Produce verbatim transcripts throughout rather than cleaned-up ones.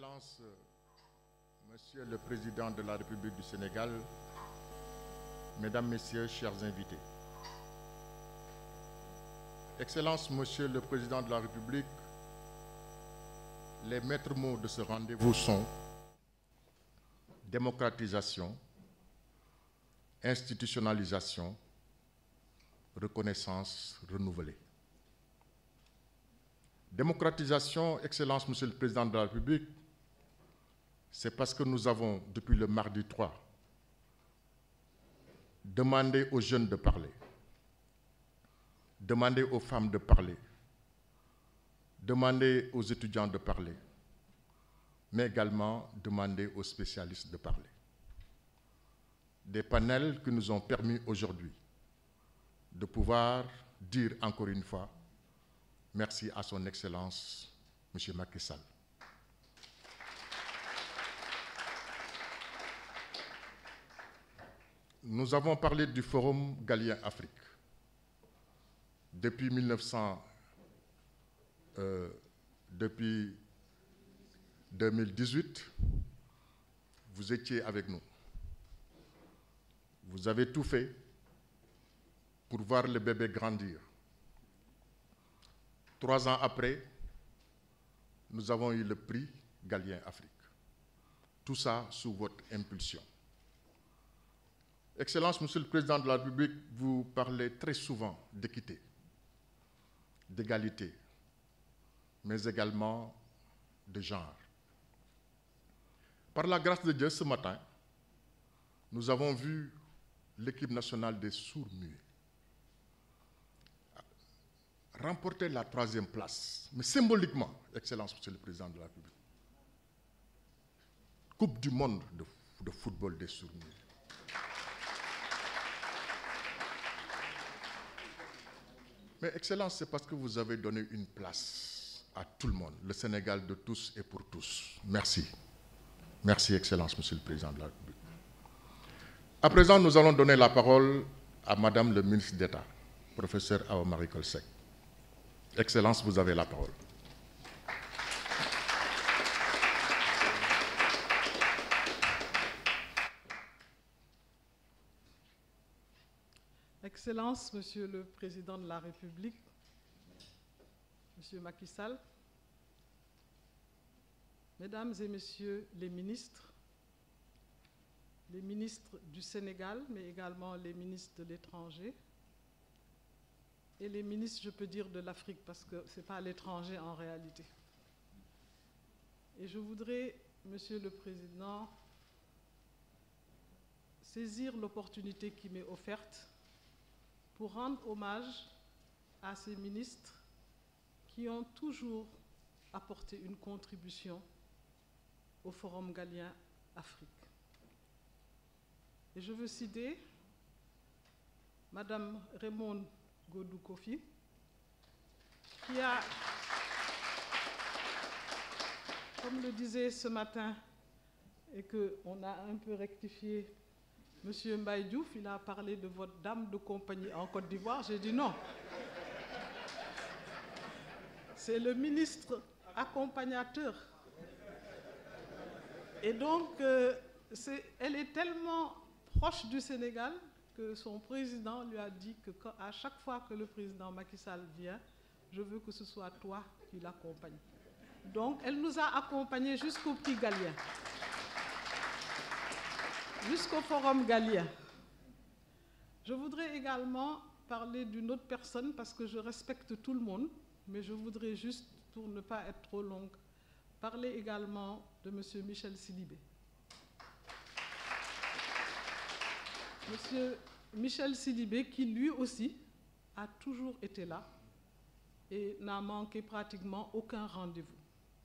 Excellences, Monsieur le Président de la République du Sénégal, Mesdames, Messieurs, chers invités. Excellences, Monsieur le Président de la République, les maîtres mots de ce rendez-vous sont démocratisation, institutionnalisation, reconnaissance renouvelée. Démocratisation, Excellence, Monsieur le Président de la République, c'est parce que nous avons, depuis le mardi trois, demandé aux jeunes de parler, demandé aux femmes de parler, demandé aux étudiants de parler, mais également demandé aux spécialistes de parler. Des panels qui nous ont permis aujourd'hui de pouvoir dire encore une fois merci à son Excellence, M. Macky Sall. Nous avons parlé du Forum Galien Afrique. Depuis mille neuf cents, euh, depuis deux mille dix-huit, vous étiez avec nous. Vous avez tout fait pour voir le bébé grandir. Trois ans après, nous avons eu le prix Galien Afrique. Tout ça sous votre impulsion. Excellence, Monsieur le Président de la République, vous parlez très souvent d'équité, d'égalité, mais également de genre. Par la grâce de Dieu, ce matin, nous avons vu l'équipe nationale des sourds-muets remporter la troisième place, mais symboliquement, Excellence, Monsieur le Président de la République. Coupe du monde de, de football des sourds-muets. Mais Excellence, c'est parce que vous avez donné une place à tout le monde, le Sénégal de tous et pour tous. Merci. Merci, Excellence, Monsieur le Président de la République. À présent, nous allons donner la parole à Madame le ministre d'État, professeur Awa Marie Coll Seck. Excellence, vous avez la parole. Excellence, Monsieur le Président de la République, Monsieur Macky Sall, Mesdames et Messieurs les ministres, les ministres du Sénégal, mais également les ministres de l'étranger, et les ministres, je peux dire, de l'Afrique, parce que ce n'est pas l'étranger en réalité. Et je voudrais, Monsieur le Président, saisir l'opportunité qui m'est offerte pour rendre hommage à ces ministres qui ont toujours apporté une contribution au Forum Galien Afrique. Et je veux citer Madame Raymonde Godou Kofi, qui a, comme le disait ce matin, et qu'on a un peu rectifié, Monsieur Mbaye Diouf, il a parlé de votre dame de compagnie en Côte d'Ivoire. J'ai dit non. C'est le ministre accompagnateur. Et donc, euh, c'est, elle est tellement proche du Sénégal que son président lui a dit que quand, à chaque fois que le président Macky Sall vient, je veux que ce soit toi qui l'accompagne. Donc, elle nous a accompagnés jusqu'au prix Galien, jusqu'au Forum Galien. Je voudrais également parler d'une autre personne parce que je respecte tout le monde, mais je voudrais juste, pour ne pas être trop longue, parler également de M. Michel Sidibé. M. Michel Sidibé, qui lui aussi a toujours été là et n'a manqué pratiquement aucun rendez-vous.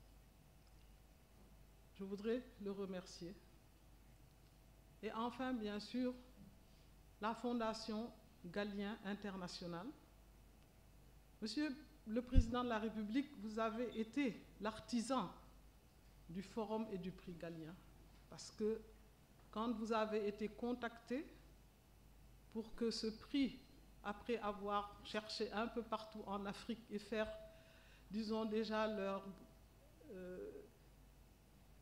Je voudrais le remercier. Et enfin, bien sûr, la Fondation Galien International. Monsieur le Président de la République, vous avez été l'artisan du Forum et du prix Galien. Parce que quand vous avez été contacté pour que ce prix, après avoir cherché un peu partout en Afrique et faire, disons déjà, leur euh,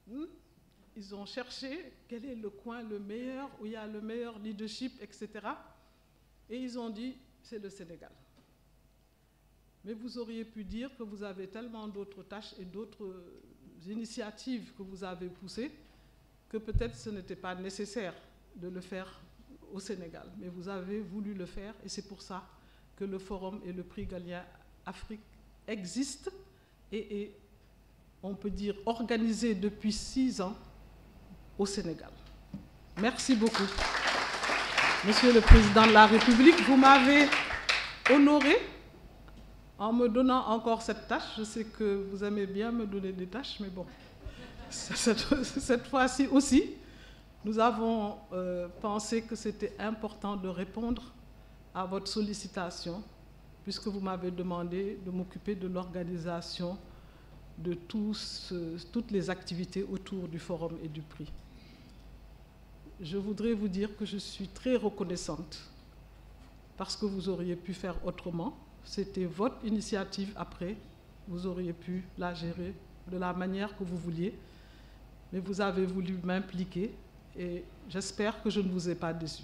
Ils ont cherché quel est le coin le meilleur, où il y a le meilleur leadership, et cetera. Et ils ont dit, c'est le Sénégal. Mais vous auriez pu dire que vous avez tellement d'autres tâches et d'autres initiatives que vous avez poussées que peut-être ce n'était pas nécessaire de le faire au Sénégal. Mais vous avez voulu le faire et c'est pour ça que le Forum et le prix Galien Afrique existent et, et on peut dire organisés depuis six ans au Sénégal. Merci beaucoup. Monsieur le Président de la République, vous m'avez honoré en me donnant encore cette tâche. Je sais que vous aimez bien me donner des tâches, mais bon, cette, cette fois-ci aussi, nous avons euh, pensé que c'était important de répondre à votre sollicitation, puisque vous m'avez demandé de m'occuper de l'organisation de tous, euh, toutes les activités autour du Forum et du prix. Je voudrais vous dire que je suis très reconnaissante parce que vous auriez pu faire autrement. C'était votre initiative après, vous auriez pu la gérer de la manière que vous vouliez, mais vous avez voulu m'impliquer et j'espère que je ne vous ai pas déçu.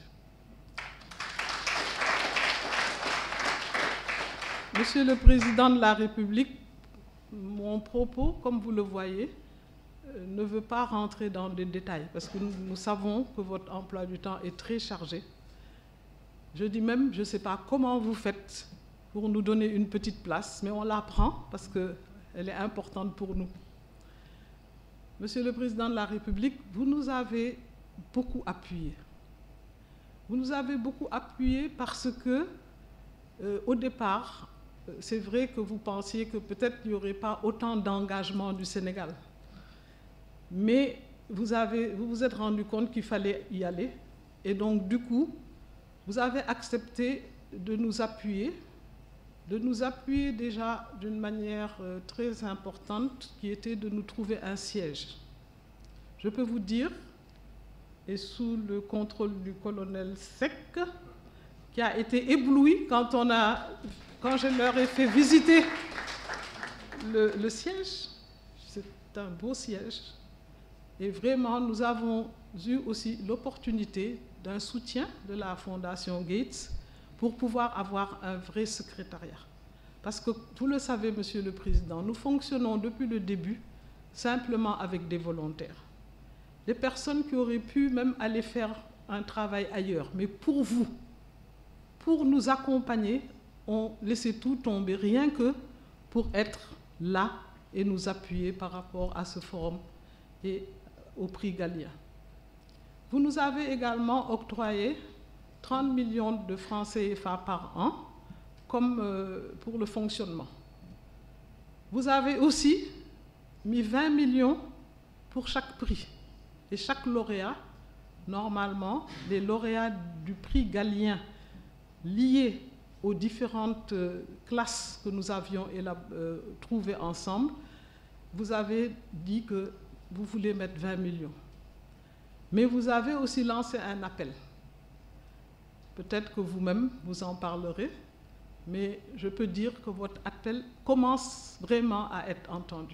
Monsieur le Président de la République, mon propos, comme vous le voyez, ne veut pas rentrer dans des détails parce que nous, nous savons que votre emploi du temps est très chargé. Je dis même, je ne sais pas comment vous faites pour nous donner une petite place, mais on la prend parce qu'elle est importante pour nous. Monsieur le Président de la République, vous nous avez beaucoup appuyés. Vous nous avez beaucoup appuyés parce que, euh, au départ, c'est vrai que vous pensiez que peut-être il n'y aurait pas autant d'engagement du Sénégal. Mais vous, avez, vous vous êtes rendu compte qu'il fallait y aller. Et donc, du coup, vous avez accepté de nous appuyer, de nous appuyer déjà d'une manière euh, très importante, qui était de nous trouver un siège. Je peux vous dire, et sous le contrôle du colonel Seck, qui a été ébloui quand, on a, quand je leur ai fait visiter le, le siège. C'est un beau siège. Et vraiment, nous avons eu aussi l'opportunité d'un soutien de la Fondation Gates pour pouvoir avoir un vrai secrétariat. Parce que, vous le savez, Monsieur le Président, nous fonctionnons depuis le début simplement avec des volontaires. Des personnes qui auraient pu même aller faire un travail ailleurs. Mais pour vous, pour nous accompagner, on laissait tout tomber, rien que pour être là et nous appuyer par rapport à ce forum et au prix Galien. Vous nous avez également octroyé trente millions de francs C F A par an comme euh, pour le fonctionnement. Vous avez aussi mis vingt millions pour chaque prix. Et chaque lauréat, normalement, les lauréats du prix Galien liés aux différentes euh, classes que nous avions euh, trouvées ensemble, vous avez dit que vous voulez mettre vingt millions. Mais vous avez aussi lancé un appel. Peut-être que vous-même, vous en parlerez, mais je peux dire que votre appel commence vraiment à être entendu.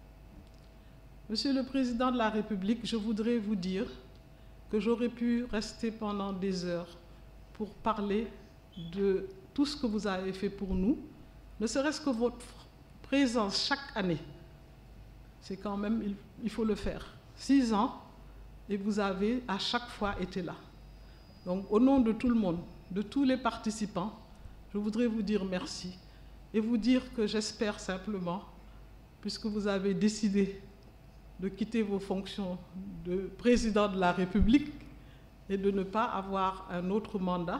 Monsieur le Président de la République, je voudrais vous dire que j'aurais pu rester pendant des heures pour parler de tout ce que vous avez fait pour nous, ne serait-ce que votre présence chaque année. C'est quand même, il, il faut le faire. Six ans, et vous avez à chaque fois été là. Donc, au nom de tout le monde, de tous les participants, je voudrais vous dire merci et vous dire que j'espère simplement, puisque vous avez décidé de quitter vos fonctions de président de la République et de ne pas avoir un autre mandat,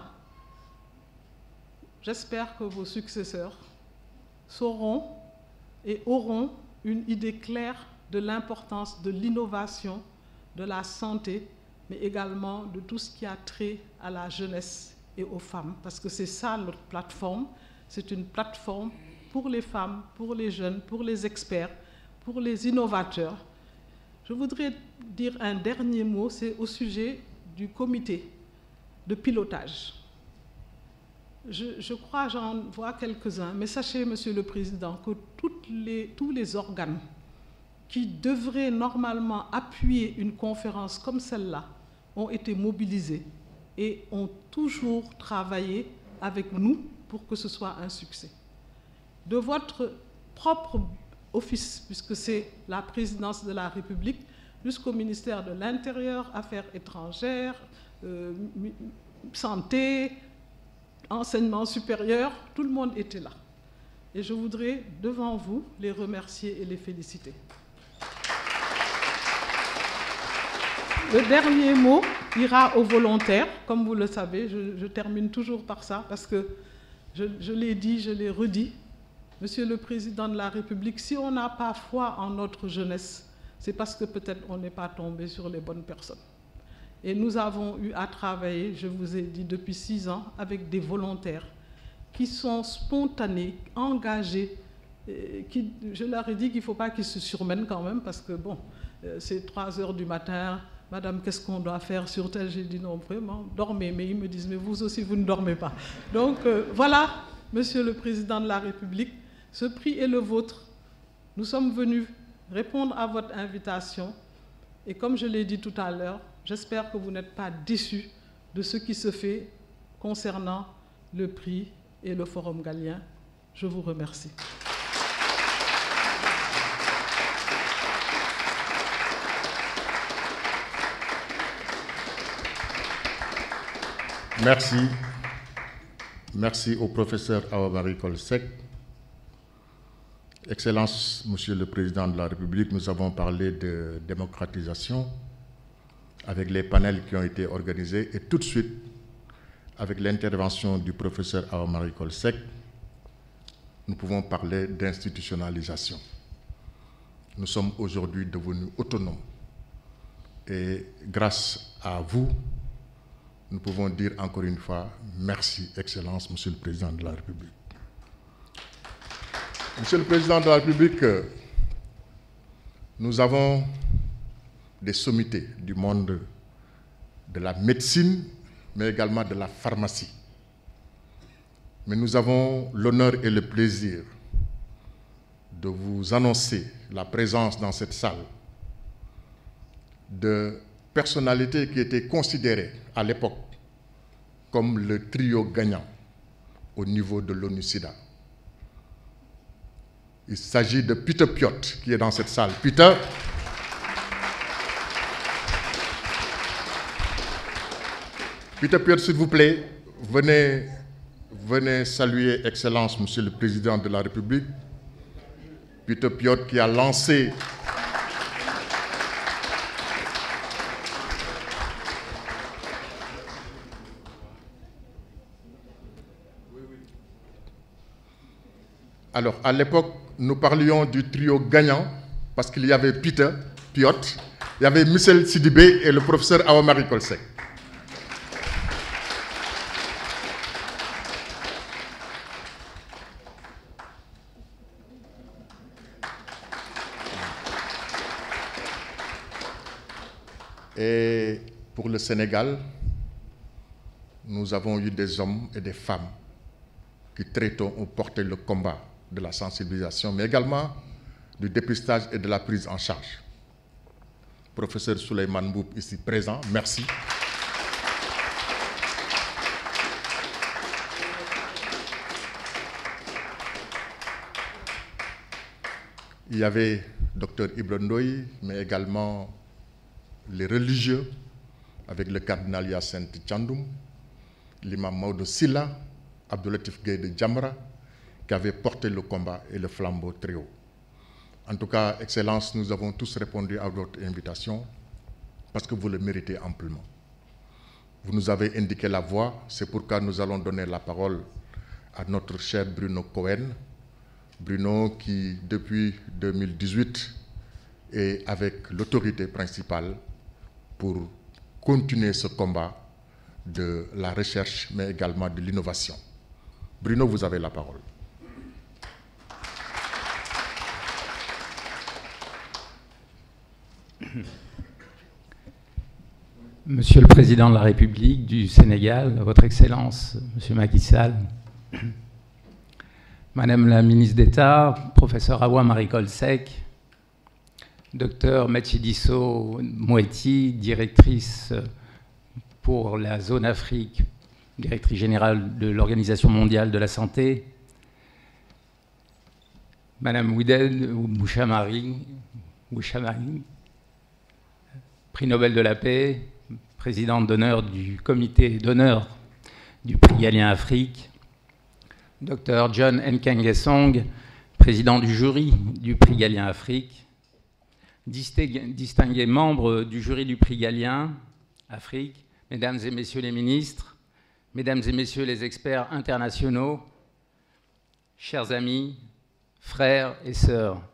j'espère que vos successeurs sauront et auront une idée claire de l'importance de l'innovation, de la santé, mais également de tout ce qui a trait à la jeunesse et aux femmes, parce que c'est ça notre plateforme. C'est une plateforme pour les femmes, pour les jeunes, pour les experts, pour les innovateurs. Je voudrais dire un dernier mot, c'est au sujet du comité de pilotage. Je, je crois, j'en vois quelques-uns, mais sachez, Monsieur le Président, que toutes les, tous les organes qui devraient normalement appuyer une conférence comme celle-là ont été mobilisés et ont toujours travaillé avec nous pour que ce soit un succès. De votre propre office, puisque c'est la présidence de la République, jusqu'au ministère de l'Intérieur, Affaires étrangères, euh, santé, enseignement supérieur, tout le monde était là. Et je voudrais, devant vous, les remercier et les féliciter. Le dernier mot ira aux volontaires, comme vous le savez, je, je termine toujours par ça, parce que je, je l'ai dit, je l'ai redit. Monsieur le Président de la République, si on n'a pas foi en notre jeunesse, c'est parce que peut-être on n'est pas tombé sur les bonnes personnes. Et nous avons eu à travailler, je vous ai dit, depuis six ans, avec des volontaires qui sont spontanés, engagés. Qui, je leur ai dit qu'il ne faut pas qu'ils se surmènent quand même, parce que bon, c'est trois heures du matin, Madame, qu'est-ce qu'on doit faire sur tel? J'ai dit non, vraiment, dormez. Mais ils me disent, mais vous aussi, vous ne dormez pas. Donc euh, voilà, Monsieur le Président de la République, ce prix est le vôtre. Nous sommes venus répondre à votre invitation. Et comme je l'ai dit tout à l'heure, j'espère que vous n'êtes pas déçus de ce qui se fait concernant le prix et le Forum Galien. Je vous remercie. Merci. Merci au professeur Awa Marie Coll Seck. Excellence, Monsieur le Président de la République, nous avons parlé de démocratisation avec les panels qui ont été organisés et tout de suite, avec l'intervention du professeur Awa Marie Coll Seck, nous pouvons parler d'institutionnalisation. Nous sommes aujourd'hui devenus autonomes et grâce à vous, nous pouvons dire encore une fois merci, Excellence, Monsieur le Président de la République. Monsieur le Président de la République, nous avons des sommités du monde de la médecine, mais également de la pharmacie. Mais nous avons l'honneur et le plaisir de vous annoncer la présence dans cette salle de personnalités qui étaient considérées à l'époque comme le trio gagnant au niveau de l'ONU-SIDA. Il s'agit de Peter Piot qui est dans cette salle. Peter, Peter Piot, s'il vous plaît, venez, venez saluer Excellence, Monsieur le Président de la République. Peter Piot qui a lancé Alors, à l'époque, nous parlions du trio gagnant parce qu'il y avait Peter Piot, il y avait Michel Sidibé et le professeur Awa Marie Coll Seck. Et pour le Sénégal, nous avons eu des hommes et des femmes qui très tôt ont porté le combat de la sensibilisation, mais également du dépistage et de la prise en charge. Professeur Souleymane Mboup, ici présent, merci. Il y avait docteur Ibra Ndoye, mais également les religieux, avec le cardinal Hyacinthe Thiandoum, l'imam Maodo Silla, Abdoulatif Gueye de Djamra, qui avait porté le combat et le flambeau très haut. En tout cas, Excellence, nous avons tous répondu à votre invitation parce que vous le méritez amplement. Vous nous avez indiqué la voie, c'est pourquoi nous allons donner la parole à notre cher Bruno Cohen. Bruno qui, depuis deux mille dix-huit, est avec l'autorité principale pour continuer ce combat de la recherche, mais également de l'innovation. Bruno, vous avez la parole. Monsieur le Président de la République du Sénégal, Votre Excellence, Monsieur Macky Sall, Madame la Ministre d'État, Professeur Awa Marie Coll Seck, Docteur Matshidiso Moeti, directrice pour la zone Afrique, directrice générale de l'Organisation mondiale de la santé, Madame Widen Bouchamari, Bouchamari, prix Nobel de la paix, présidente d'honneur du comité d'honneur du prix Galien Afrique, Docteur John Nkengesong, président du jury du prix Galien Afrique, distingués membres du jury du prix Galien Afrique, mesdames et messieurs les ministres, mesdames et messieurs les experts internationaux, chers amis, frères et sœurs.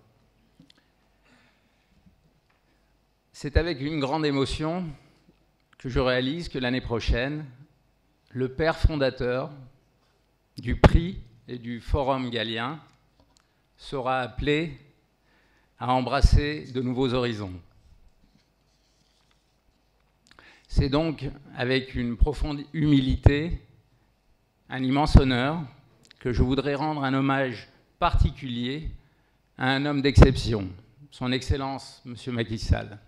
C'est avec une grande émotion que je réalise que l'année prochaine, le père fondateur du prix et du Forum Galien sera appelé à embrasser de nouveaux horizons. C'est donc avec une profonde humilité, un immense honneur, que je voudrais rendre un hommage particulier à un homme d'exception, son Excellence, M. Macky Sall.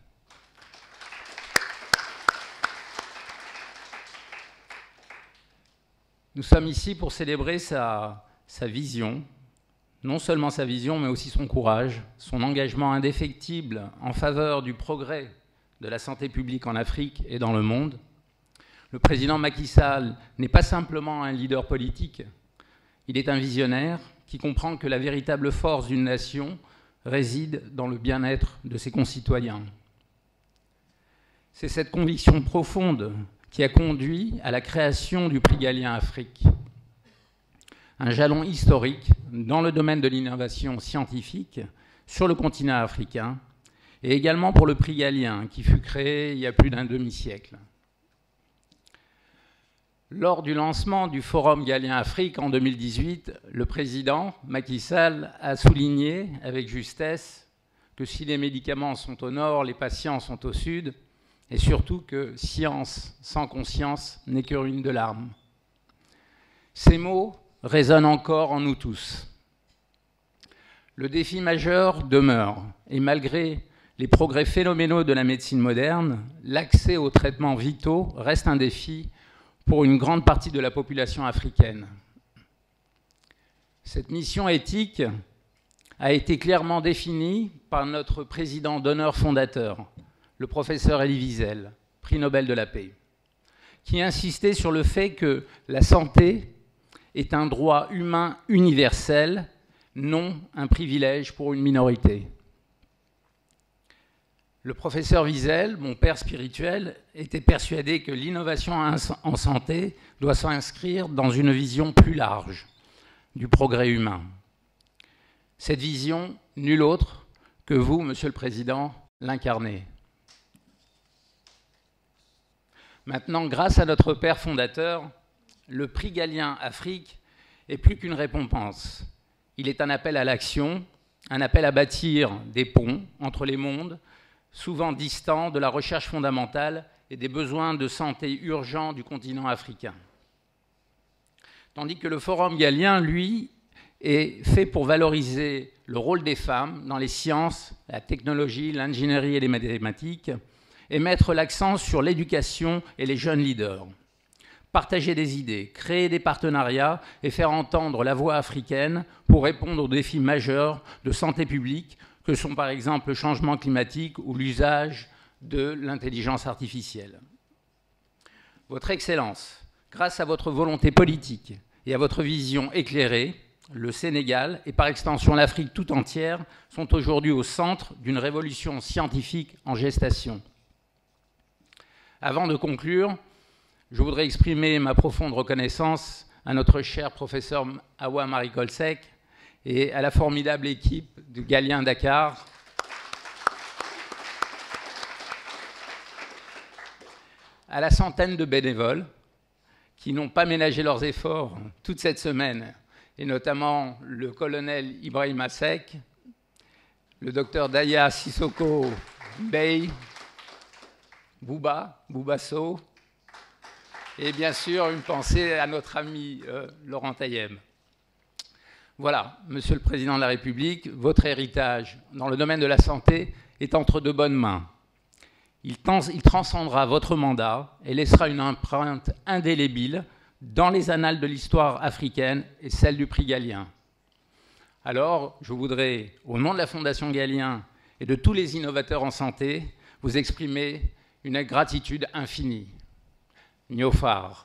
Nous sommes ici pour célébrer sa, sa vision, non seulement sa vision, mais aussi son courage, son engagement indéfectible en faveur du progrès de la santé publique en Afrique et dans le monde. Le président Macky Sall n'est pas simplement un leader politique, il est un visionnaire qui comprend que la véritable force d'une nation réside dans le bien-être de ses concitoyens. C'est cette conviction profonde qui a conduit à la création du prix Galien Afrique, un jalon historique dans le domaine de l'innovation scientifique sur le continent africain, et également pour le prix Galien, qui fut créé il y a plus d'un demi-siècle. Lors du lancement du Forum Galien Afrique en deux mille dix-huit, le président Macky Sall a souligné avec justesse que si les médicaments sont au nord, les patients sont au sud, et surtout que science sans conscience n'est que ruine de l'âme. Ces mots résonnent encore en nous tous. Le défi majeur demeure, et malgré les progrès phénoménaux de la médecine moderne, l'accès aux traitements vitaux reste un défi pour une grande partie de la population africaine. Cette mission éthique a été clairement définie par notre président d'honneur fondateur, le professeur Elie Wiesel, prix Nobel de la paix, qui insistait sur le fait que la santé est un droit humain universel, non un privilège pour une minorité. Le professeur Wiesel, mon père spirituel, était persuadé que l'innovation en santé doit s'inscrire dans une vision plus large du progrès humain. Cette vision, nulle autre que vous, Monsieur le Président, l'incarnez. Maintenant, grâce à notre père fondateur, le prix Galien Afrique est plus qu'une récompense. Il est un appel à l'action, un appel à bâtir des ponts entre les mondes, souvent distants de la recherche fondamentale et des besoins de santé urgents du continent africain. Tandis que le Forum Galien, lui, est fait pour valoriser le rôle des femmes dans les sciences, la technologie, l'ingénierie et les mathématiques, et mettre l'accent sur l'éducation et les jeunes leaders. Partager des idées, créer des partenariats et faire entendre la voix africaine pour répondre aux défis majeurs de santé publique que sont par exemple le changement climatique ou l'usage de l'intelligence artificielle. Votre Excellence, grâce à votre volonté politique et à votre vision éclairée, le Sénégal et par extension l'Afrique tout entière sont aujourd'hui au centre d'une révolution scientifique en gestation. Avant de conclure, je voudrais exprimer ma profonde reconnaissance à notre cher professeur Awa Marie-Colsec et à la formidable équipe de Galien Dakar, à la centaine de bénévoles qui n'ont pas ménagé leurs efforts toute cette semaine, et notamment le colonel Ibrahima Seck, le docteur Daya Sissoko Bey, Bouba, Boubasso, et bien sûr une pensée à notre ami euh, Laurent Tayeb. Voilà, Monsieur le Président de la République, votre héritage dans le domaine de la santé est entre de bonnes mains. Il, il transcendra votre mandat et laissera une empreinte indélébile dans les annales de l'histoire africaine et celle du prix Galien. Alors, je voudrais, au nom de la Fondation Galien et de tous les innovateurs en santé, vous exprimer une gratitude infinie. Niofar.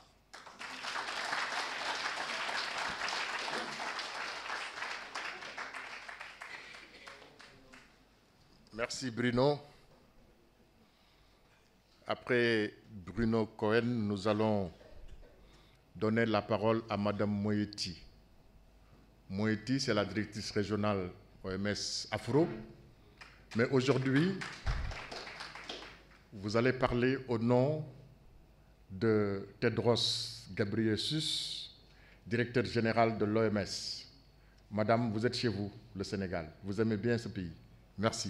Merci Bruno. Après Bruno Cohen, nous allons donner la parole à Madame Moeti. Moeti, c'est la directrice régionale O M S Afro. Mais aujourd'hui, vous allez parler au nom de Tedros Ghebreyesus, directeur général de l'O M S. Madame, vous êtes chez vous, le Sénégal. Vous aimez bien ce pays. Merci.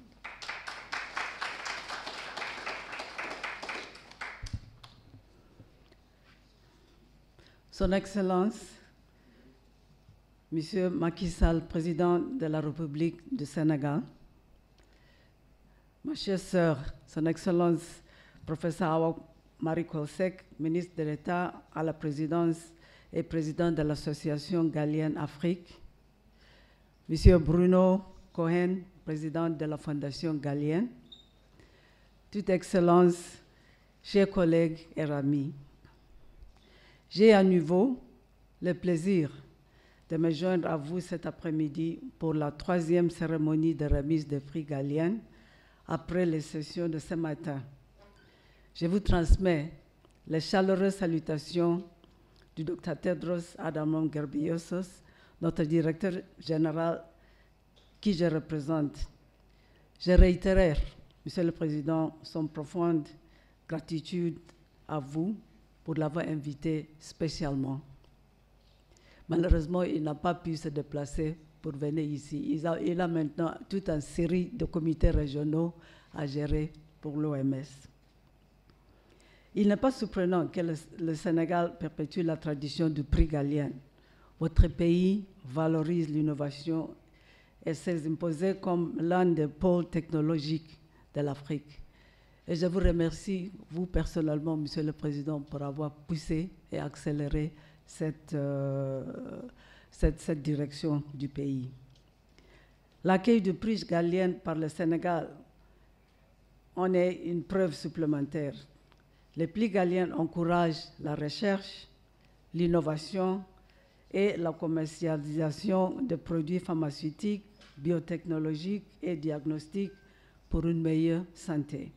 Son Excellence, Monsieur Macky Sall, président de la République du Sénégal, ma chère sœur, Son Excellence, professeur Awa Marie Coll Seck, ministre de l'État à la présidence et président de l'association Galienne Afrique, Monsieur Bruno Cohen, président de la Fondation Galienne, Toute Excellence, chers collègues et amis, j'ai à nouveau le plaisir de me joindre à vous cet après-midi pour la troisième cérémonie de remise des prix Galien après les sessions de ce matin. Je vous transmets les chaleureuses salutations du docteur Tedros Adhanom Ghebreyesus, notre directeur général qui je représente. Je réitère, Monsieur le Président, son profonde gratitude à vous pour l'avoir invité spécialement. Malheureusement, il n'a pas pu se déplacer pour venir ici. Il a, il a maintenant toute une série de comités régionaux à gérer pour l'O M S. Il n'est pas surprenant que le, le Sénégal perpétue la tradition du prix Galien. Votre pays valorise l'innovation et s'est imposé comme l'un des pôles technologiques de l'Afrique. Et je vous remercie, vous personnellement, Monsieur le Président, pour avoir poussé et accéléré cette, euh, cette, cette direction du pays. L'accueil du prix Galien par le Sénégal en est une preuve supplémentaire. Les prix Galien encouragent la recherche, l'innovation et la commercialisation de produits pharmaceutiques, biotechnologiques et diagnostiques pour une meilleure santé.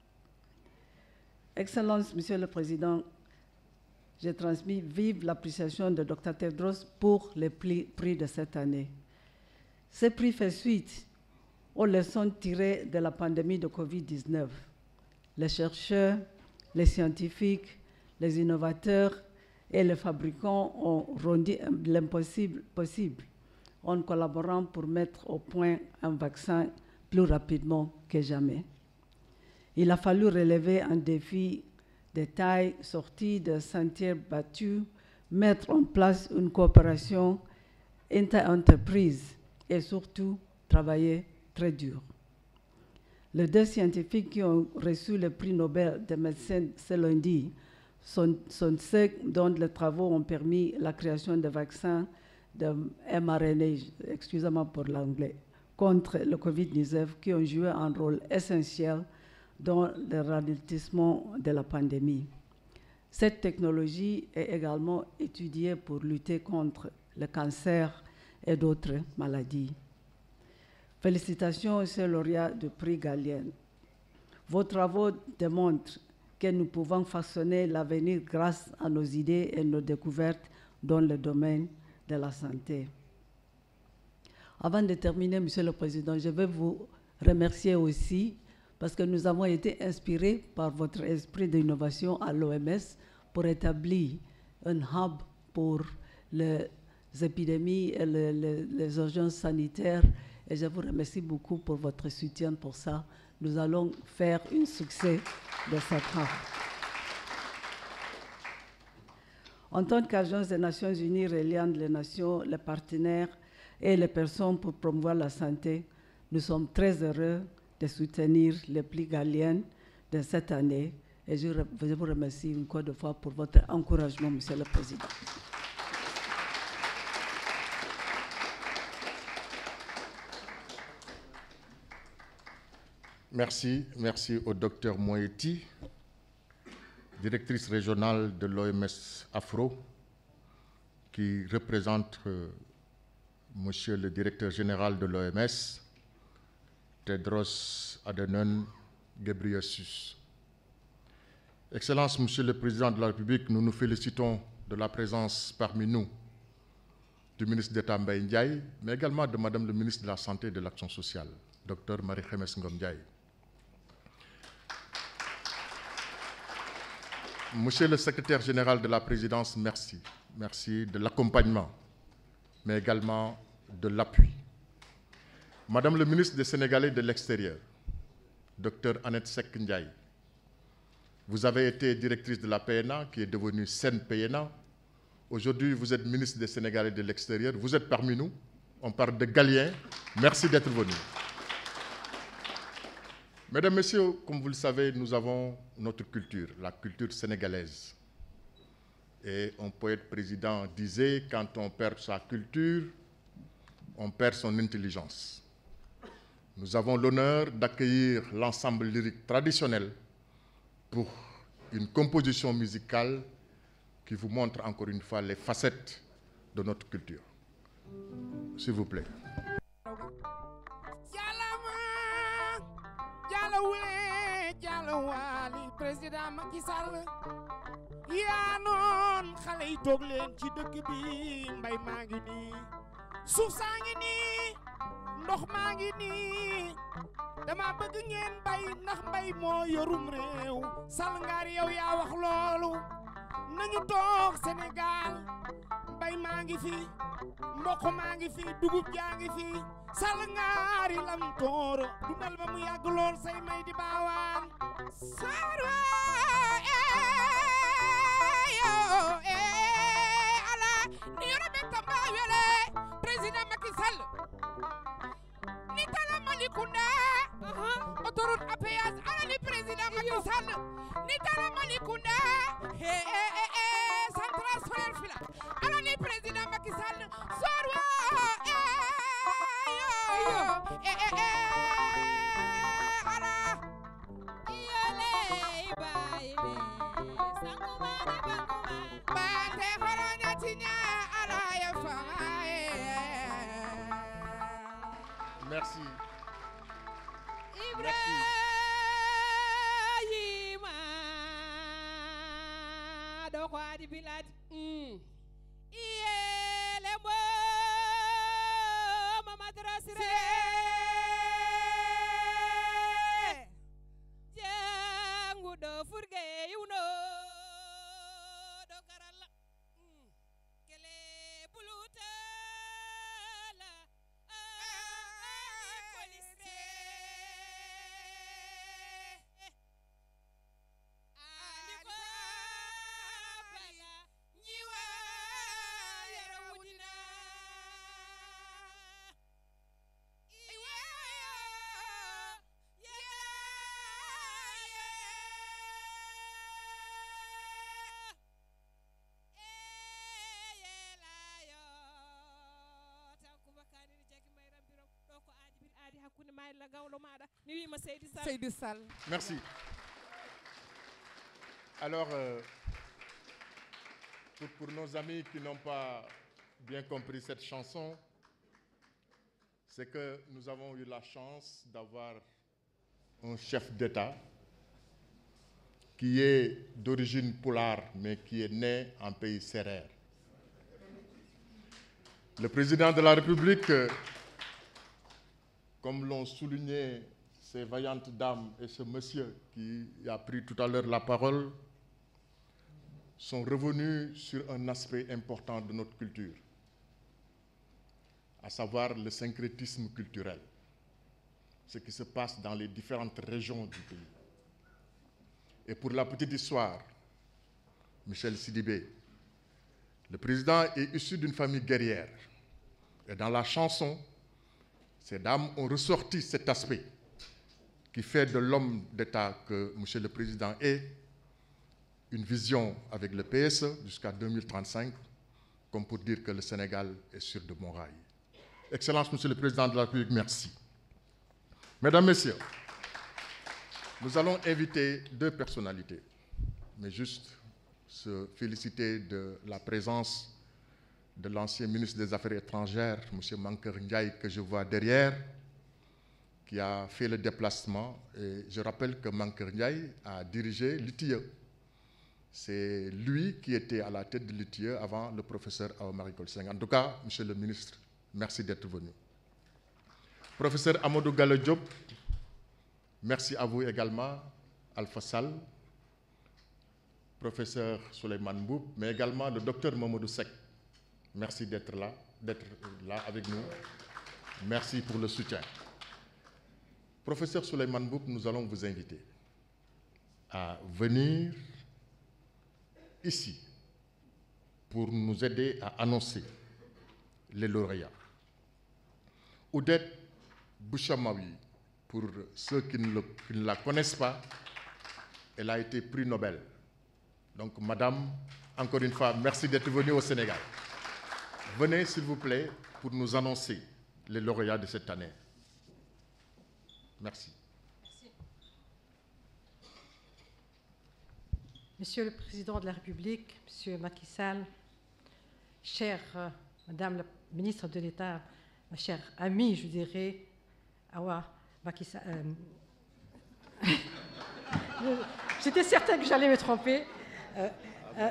Excellence, Monsieur le Président, j'ai transmis vive l'appréciation de docteur Tedros pour les prix de cette année. Ce prix fait suite aux leçons tirées de la pandémie de covid dix-neuf. Les chercheurs, les scientifiques, les innovateurs et les fabricants ont rendu l'impossible possible en collaborant pour mettre au point un vaccin plus rapidement que jamais. Il a fallu relever un défi de taille sorti de sentiers battus, mettre en place une coopération inter-entreprise et surtout travailler très dur. Les deux scientifiques qui ont reçu le prix Nobel de médecine ce lundi sont, sont ceux dont les travaux ont permis la création de vaccins de M R N A, excusez-moi pour l'anglais, contre le covid dix-neuf, qui ont joué un rôle essentiel dans le ralentissement de la pandémie. Cette technologie est également étudiée pour lutter contre le cancer et d'autres maladies. Félicitations, Monsieur lauréat du prix Galien. Vos travaux démontrent que nous pouvons façonner l'avenir grâce à nos idées et nos découvertes dans le domaine de la santé. Avant de terminer, Monsieur le Président, je veux vous remercier aussi parce que nous avons été inspirés par votre esprit d'innovation à l'O M S pour établir un hub pour les épidémies et les, les, les urgences sanitaires. Et je vous remercie beaucoup pour votre soutien pour ça. Nous allons faire un succès de cette hub. En tant qu'agence des Nations Unies reliant les nations, les partenaires et les personnes pour promouvoir la santé, nous sommes très heureux de soutenir les prix Galien de cette année. Et je, je vous remercie encore une fois pour votre encouragement, Monsieur le Président. Merci, merci au docteur Moeti, directrice régionale de l'O M S Afro, qui représente euh, Monsieur le directeur général de l'O M S, Tedros Adhanom Ghebreyesus. Excellence, Monsieur le Président de la République, nous nous félicitons de la présence parmi nous du ministre d'État Mbaye Ndiaye, mais également de Madame le ministre de la Santé et de l'Action sociale, Docteur Marie-Khemesse Ngom Ndiaye. Monsieur le secrétaire général de la présidence, merci. Merci de l'accompagnement, mais également de l'appui. Madame le ministre des Sénégalais de l'extérieur, Docteur Annette Seck Ndiaye, vous avez été directrice de la P N A, qui est devenue S E N P N A. Aujourd'hui, vous êtes ministre des Sénégalais de l'extérieur. Vous êtes parmi nous. On parle de Galien. Merci d'être venu. Mesdames, Messieurs, comme vous le savez, nous avons notre culture, la culture sénégalaise. Et un poète président disait, quand on perd sa culture, on perd son intelligence. Nous avons l'honneur d'accueillir l'ensemble lyrique traditionnel pour une composition musicale qui vous montre encore une fois les facettes de notre culture. S'il vous plaît. Président Macky Sall yaa noon xale yi toog leen ci dëkk bi mbay maa ngi nii suuf saa ngi nii ndox maa ngi nii dama bëgg ngeen bay ndax mbay moo yorum réew Sall ngaar yow yaa wax loolu nañu toog Sénégal mbay maa ngi fi mboq maa ngi fi dugub jaa ngi fi Sall ngaari lam tooro dundal ba mu yàgg lool say may di baawaan sarwa eyo ala ni yoro benta mbaa wele président Macky Sall ni tala Malicounda autoroute à péage ala ni président Macky Sall ni tala Malicounda central solaire fila ala ni président Macky Sall sarwa Merci. Ibrahima do ko adi bilad mm iyele mo madrasre jangu do furge yuno do karalla mm kele buluta la poliste ali ko bala nyiwa yarawudina Merci. Alors, euh, pour, pour nos amis qui n'ont pas bien compris cette chanson, c'est que nous avons eu la chance d'avoir un chef d'État qui est d'origine pulaar, mais qui est né en pays sérère. Le président de la République, comme l'ont souligné ces vaillantes dames et ce monsieur qui a pris tout à l'heure la parole, sont revenus sur un aspect important de notre culture, à savoir le syncrétisme culturel, ce qui se passe dans les différentes régions du pays. Et pour la petite histoire, Michel Sidibé, le président est issu d'une famille guerrière. Et dans la chanson, ces dames ont ressorti cet aspect qui fait de l'homme d'État que Monsieur le Président est, une vision avec le P S E jusqu'à deux mille trente-cinq, comme pour dire que le Sénégal est sur de bons rails. Excellence, Monsieur le Président de la République, merci. Mesdames, Messieurs, nous allons inviter deux personnalités, mais juste se féliciter de la présence de l'ancien ministre des Affaires étrangères, M. Mankeur Ndiaye, que je vois derrière, qui a fait le déplacement. Et je rappelle que Mankeur Ndiaye a dirigé l'I T I E. C'est lui qui était à la tête de l'I T I E avant le professeur Awa-Marie Coll Seck. En tout cas, Monsieur le ministre, merci d'être venu. Professeur Amadou Gallo Diop, merci à vous également, Alpha Sall, professeur Souleymane Mboup, mais également le docteur Mamadou Seck. Merci d'être là, d'être là avec nous. Merci pour le soutien. Professeur Souleymane Mboup, nous allons vous inviter à venir ici pour nous aider à annoncer les lauréats. Oudette Bouchamawi, pour ceux qui ne, le, qui ne la connaissent pas, elle a été prix Nobel. Donc, madame, encore une fois, merci d'être venue au Sénégal. Venez, s'il vous plaît, pour nous annoncer les lauréats de cette année. Merci. Merci. Monsieur le Président de la République, Monsieur Macky Sall, chère euh, Madame la ministre de l'État, ma chère amie, je dirais, Awa Macky Sall. Euh, J'étais certaine que j'allais me tromper. Euh, euh,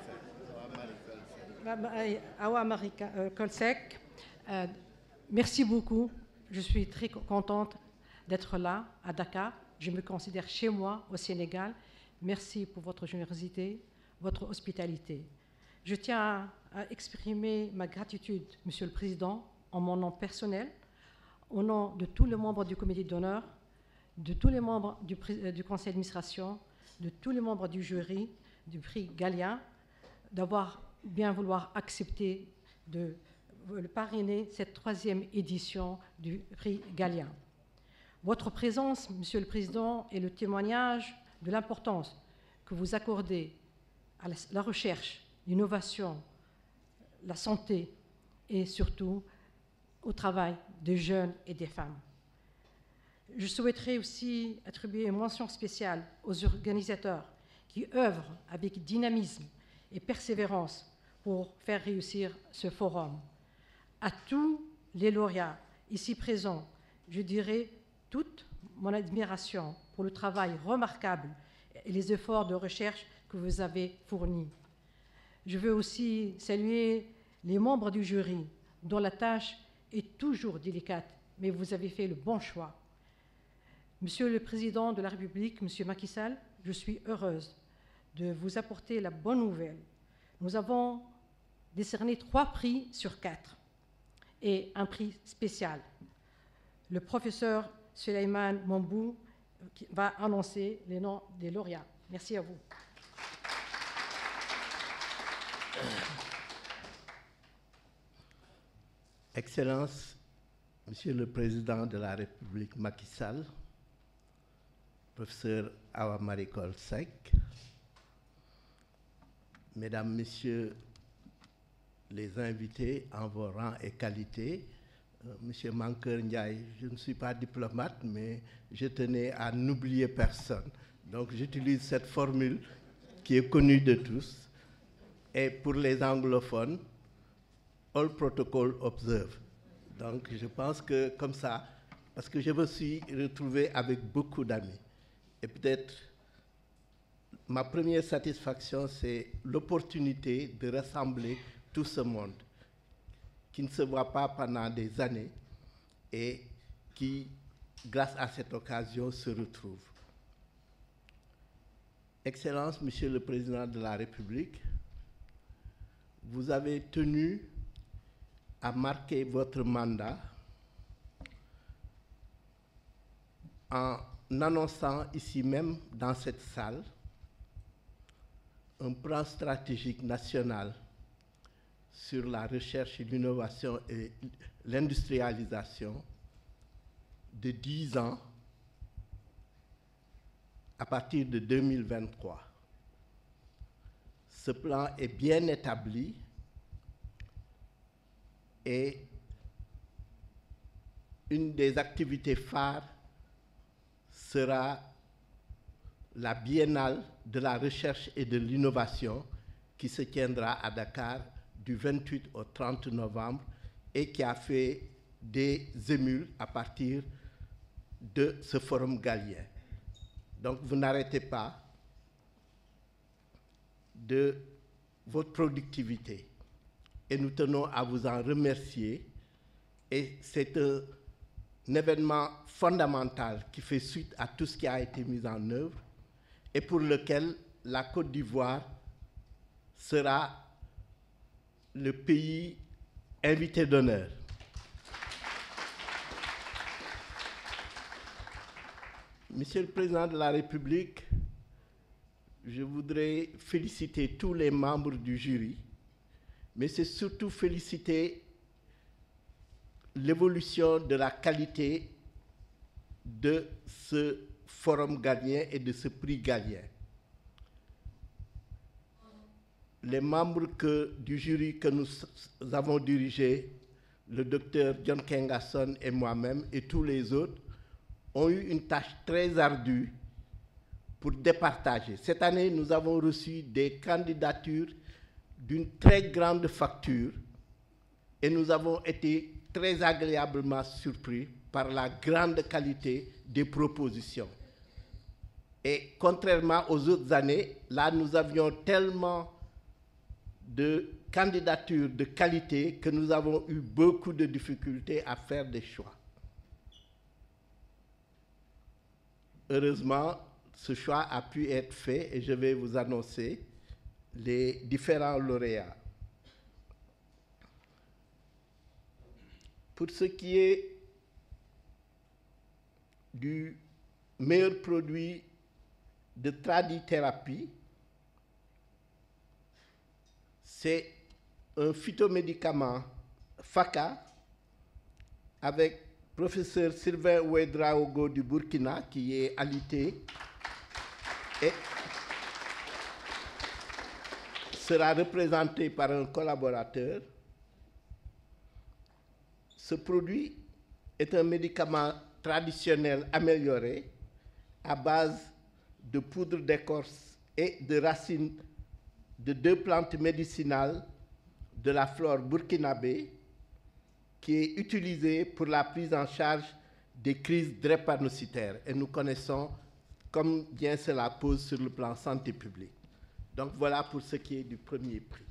Awa-Marie Coll Seck, euh, merci beaucoup. Je suis très contente d'être là, à Dakar. Je me considère chez moi, au Sénégal. Merci pour votre générosité, votre hospitalité. Je tiens à, à exprimer ma gratitude, Monsieur le Président, en mon nom personnel, au nom de tous les membres du comité d'honneur, de tous les membres du, du conseil d'administration, de tous les membres du jury du prix Galien, d'avoir bien vouloir accepter de parrainer cette troisième édition du prix Galien. Votre présence, Monsieur le Président, est le témoignage de l'importance que vous accordez à la, la recherche, l'innovation, la santé et surtout au travail des jeunes et des femmes. Je souhaiterais aussi attribuer une mention spéciale aux organisateurs qui œuvrent avec dynamisme et persévérance pour faire réussir ce forum. À tous les lauréats ici présents, je dirais toute mon admiration pour le travail remarquable et les efforts de recherche que vous avez fournis. Je veux aussi saluer les membres du jury dont la tâche est toujours délicate, mais vous avez fait le bon choix. Monsieur le Président de la République, Monsieur Macky Sall, je suis heureuse de vous apporter la bonne nouvelle. Nous avons décerné trois prix sur quatre et un prix spécial. Le professeur Souleymane Mboup va annoncer les noms des lauréats. Merci à vous. Excellence, Monsieur le Président de la République Macky Sall, professeur Awa-Marie Coll Seck, Mesdames, Messieurs les invités en vos rangs et qualités, euh, Monsieur Mankeur Ndiaye, je ne suis pas diplomate, mais je tenais à n'oublier personne. Donc j'utilise cette formule qui est connue de tous. Et pour les anglophones, all protocol observed. Donc je pense que comme ça, parce que je me suis retrouvé avec beaucoup d'amis. Et peut-être ma première satisfaction, c'est l'opportunité de rassembler tout ce monde qui ne se voit pas pendant des années et qui, grâce à cette occasion, se retrouve. Excellence, Monsieur le Président de la République, vous avez tenu à marquer votre mandat en annonçant ici même, dans cette salle, un plan stratégique national sur la recherche et l'innovation et l'industrialisation de dix ans à partir de deux mille vingt-trois. Ce plan est bien établi et une des activités phares sera la biennale de la recherche et de l'innovation qui se tiendra à Dakar du vingt-huit au trente novembre et qui a fait des émules à partir de ce forum galien. Donc vous n'arrêtez pas de votre productivité et nous tenons à vous en remercier, et c'est un, un événement fondamental qui fait suite à tout ce qui a été mis en œuvre et pour lequel la Côte d'Ivoire sera le pays invité d'honneur. Monsieur le Président de la République, je voudrais féliciter tous les membres du jury, mais c'est surtout féliciter l'évolution de la qualité de ce forum galien et de ce prix galien. Les membres que, du jury que nous avons dirigé, le docteur John Kengasson et moi-même et tous les autres, ont eu une tâche très ardue pour départager. Cette année, nous avons reçu des candidatures d'une très grande facture et nous avons été très agréablement surpris par la grande qualité des propositions. Et contrairement aux autres années, là, nous avions tellement de candidatures de qualité que nous avons eu beaucoup de difficultés à faire des choix. Heureusement, ce choix a pu être fait et je vais vous annoncer les différents lauréats. Pour ce qui est du meilleur produit de tradithérapie, c'est un phytomédicament FACA avec professeur Sylvain Ouedraogo du Burkina qui est alité et sera représenté par un collaborateur. Ce produit est un médicament traditionnel amélioré à base de poudre d'écorce et de racines de deux plantes médicinales de la flore burkinabé qui est utilisé pour la prise en charge des crises drépanocytaires. Et nous connaissons combien cela pose sur le plan santé publique. Donc voilà pour ce qui est du premier prix.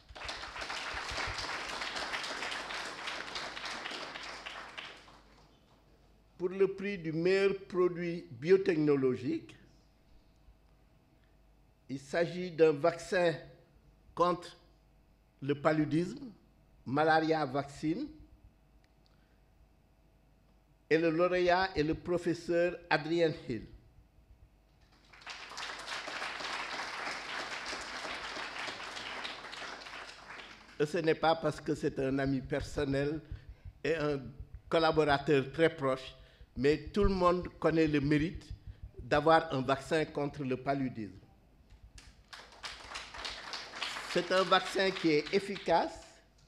Pour le prix du meilleur produit biotechnologique, il s'agit d'un vaccin contre le paludisme, malaria vaccine, et le lauréat est le professeur Adrien Hill. Et ce n'est pas parce que c'est un ami personnel et un collaborateur très proche, mais tout le monde connaît le mérite d'avoir un vaccin contre le paludisme. C'est un vaccin qui est efficace,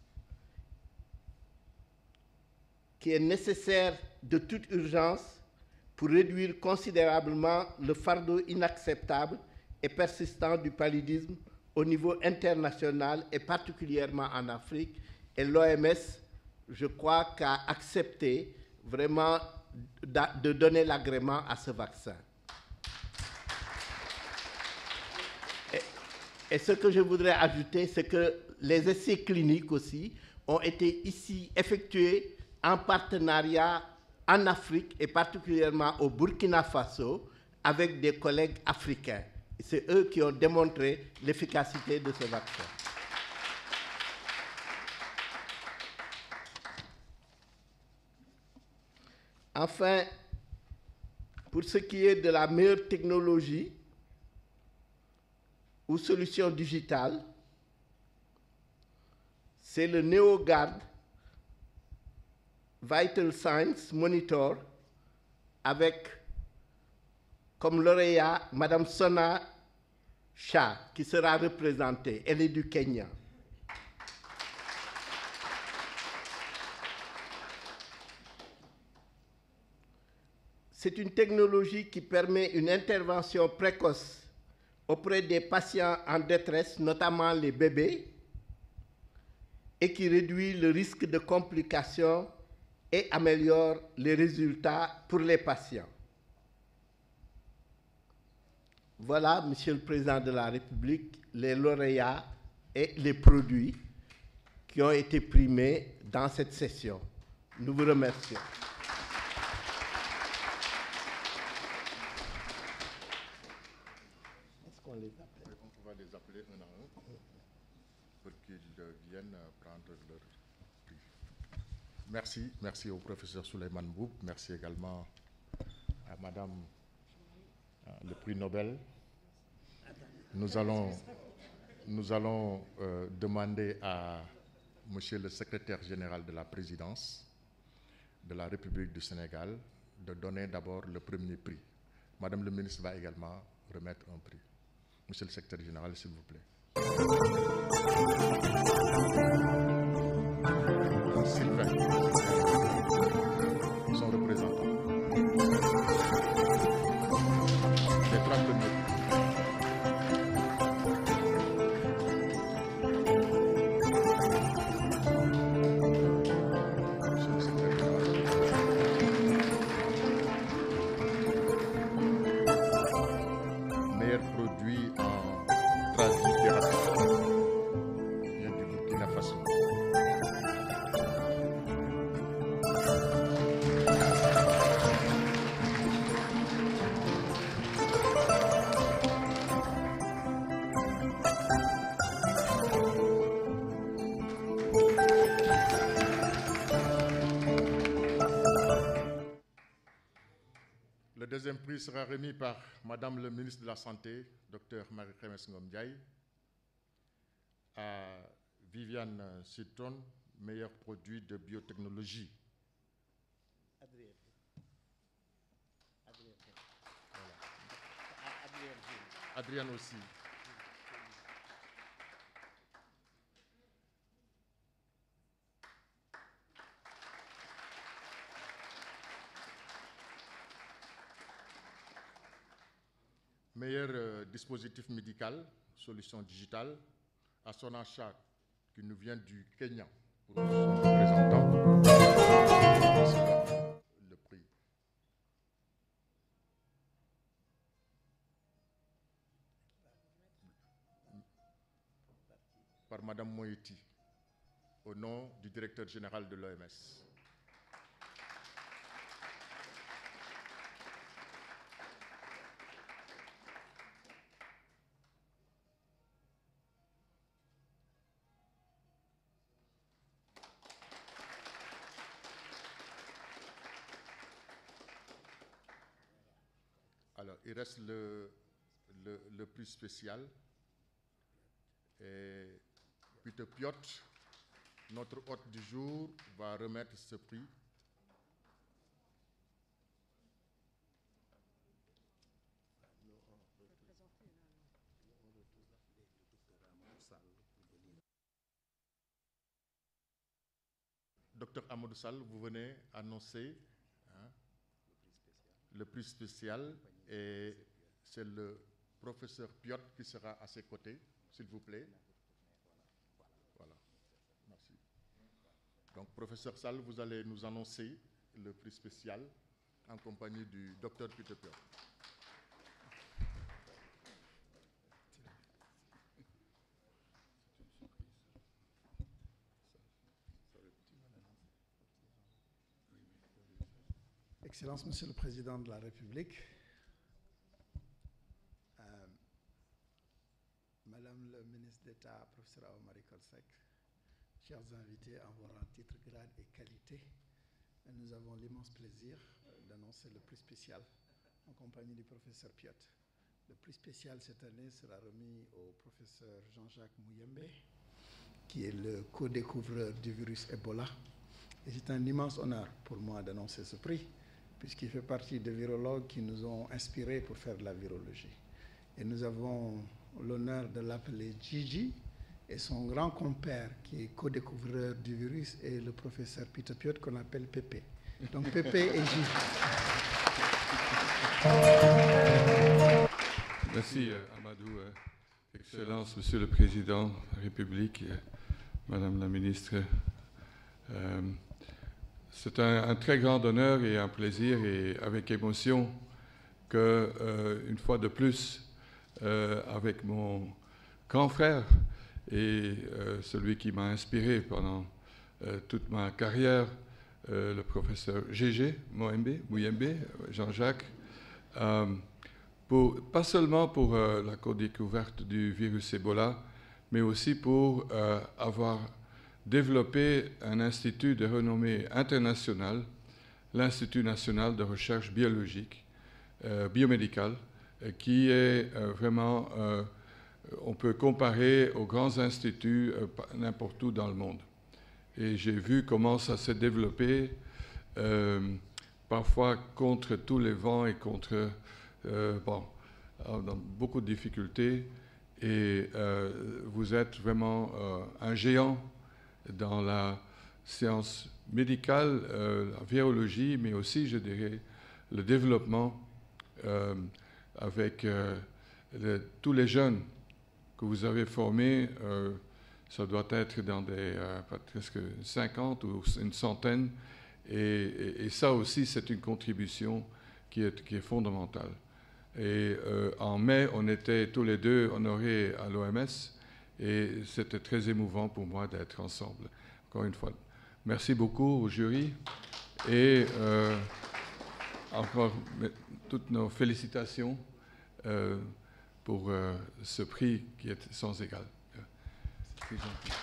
qui est nécessaire de toute urgence pour réduire considérablement le fardeau inacceptable et persistant du paludisme au niveau international et particulièrement en Afrique. Et l'O M S, je crois, qu'a accepté vraiment de donner l'agrément à ce vaccin. Et, et ce que je voudrais ajouter, c'est que les essais cliniques aussi ont été ici effectués en partenariat en Afrique et particulièrement au Burkina Faso avec des collègues africains. C'est eux qui ont démontré l'efficacité de ce vaccin. Enfin, pour ce qui est de la meilleure technologie ou solution digitale, c'est le NeoGuard Vital Signs Monitor avec comme lauréat Madame Sona Shah, qui sera représentée. Elle est du Kenya. C'est une technologie qui permet une intervention précoce auprès des patients en détresse, notamment les bébés, et qui réduit le risque de complications et améliore les résultats pour les patients. Voilà, Monsieur le Président de la République, les lauréats et les produits qui ont été primés dans cette session. Nous vous remercions. On les appelle. On va les appeler un à un pour qu'ils viennent prendre leur prix. Merci, merci au professeur Souleymane Boub, merci également à Madame euh, le prix Nobel. Nous allons, nous allons euh, demander à Monsieur le secrétaire général de la présidence de la République du Sénégal de donner d'abord le premier prix. Madame le ministre va également remettre un prix. Monsieur le secrétaire général, s'il vous plaît. Sylvain, son représentant. Les trois premiers. Monsieur le secrétaire général. Meilleur produit en radiothérapie. Vient du Burkina Faso. Le deuxième prix sera remis par Madame le ministre de la Santé, Docteur Marie-Khemesse Ngom Ndiaye, à Viviane Sitton, meilleur produit de biotechnologie. Adrien. Adrien. Voilà. Adrien. Adrienne aussi. Meilleur euh, dispositif médical, solution digitale, à Sona Shah, qui nous vient du Kenya, pour son représentant. Le prix. Par Madame Moïti, au nom du directeur général de l'O M S. Alors, il reste le, le, le prix spécial. Et Peter Piot, notre hôte du jour, va remettre ce prix. Docteur Amadou Sall, vous venez annoncer hein, le prix spécial et c'est le professeur Piot qui sera à ses côtés, s'il vous plaît. Voilà, merci. Donc, professeur Sall, vous allez nous annoncer le prix spécial en compagnie du docteur Peter Piot. Excellence, Monsieur le Président de la République, euh, Madame le ministre d'État, professeur Awa-Marie Coll Seck, chers invités en vos rangs, titres, grades et qualités, nous avons l'immense plaisir d'annoncer le prix spécial en compagnie du professeur Piot. Le prix spécial cette année sera remis au professeur Jean-Jacques Mouyembe, qui est le co-découvreur du virus Ebola. Et c'est un immense honneur pour moi d'annoncer ce prix, puisqu'il fait partie des virologues qui nous ont inspirés pour faire de la virologie. Et nous avons l'honneur de l'appeler Gigi, et son grand compère, qui est co-découvreur du virus, est le professeur Peter Piot, qu'on appelle Pépé. Donc Pépé et Gigi. Merci Amadou. Excellence, Monsieur le Président de la République, Madame la Ministre. Euh, c'est un, un très grand honneur et un plaisir, et avec émotion, que euh, une fois de plus, euh, avec mon grand frère et euh, celui qui m'a inspiré pendant euh, toute ma carrière, euh, le professeur Gégé Mouyembe, Mouyembe, Jean-Jacques, euh, pour, pas seulement pour euh, la co-découverte du virus Ebola, mais aussi pour euh, avoir développé un institut de renommée internationale, l'Institut national de recherche biologique, euh, biomédicale, euh, qui est euh, vraiment, euh, on peut comparer aux grands instituts euh, n'importe où dans le monde. Et j'ai vu comment ça s'est développé, euh, parfois contre tous les vents et contre, euh, bon, dans beaucoup de difficultés. Et euh, vous êtes vraiment euh, un géant dans la science médicale, euh, la virologie, mais aussi, je dirais, le développement euh, avec euh, le, tous les jeunes que vous avez formés. Euh, ça doit être dans des euh, presque cinquante ou une centaine. Et, et, et ça aussi, c'est une contribution qui est, qui est fondamentale. Et euh, en mai, on était tous les deux honorés à l'O M S. Et c'était très émouvant pour moi d'être ensemble. Encore une fois, merci beaucoup au jury. Et euh, encore toutes nos félicitations euh, pour euh, ce prix qui est sans égal. C'est gentil.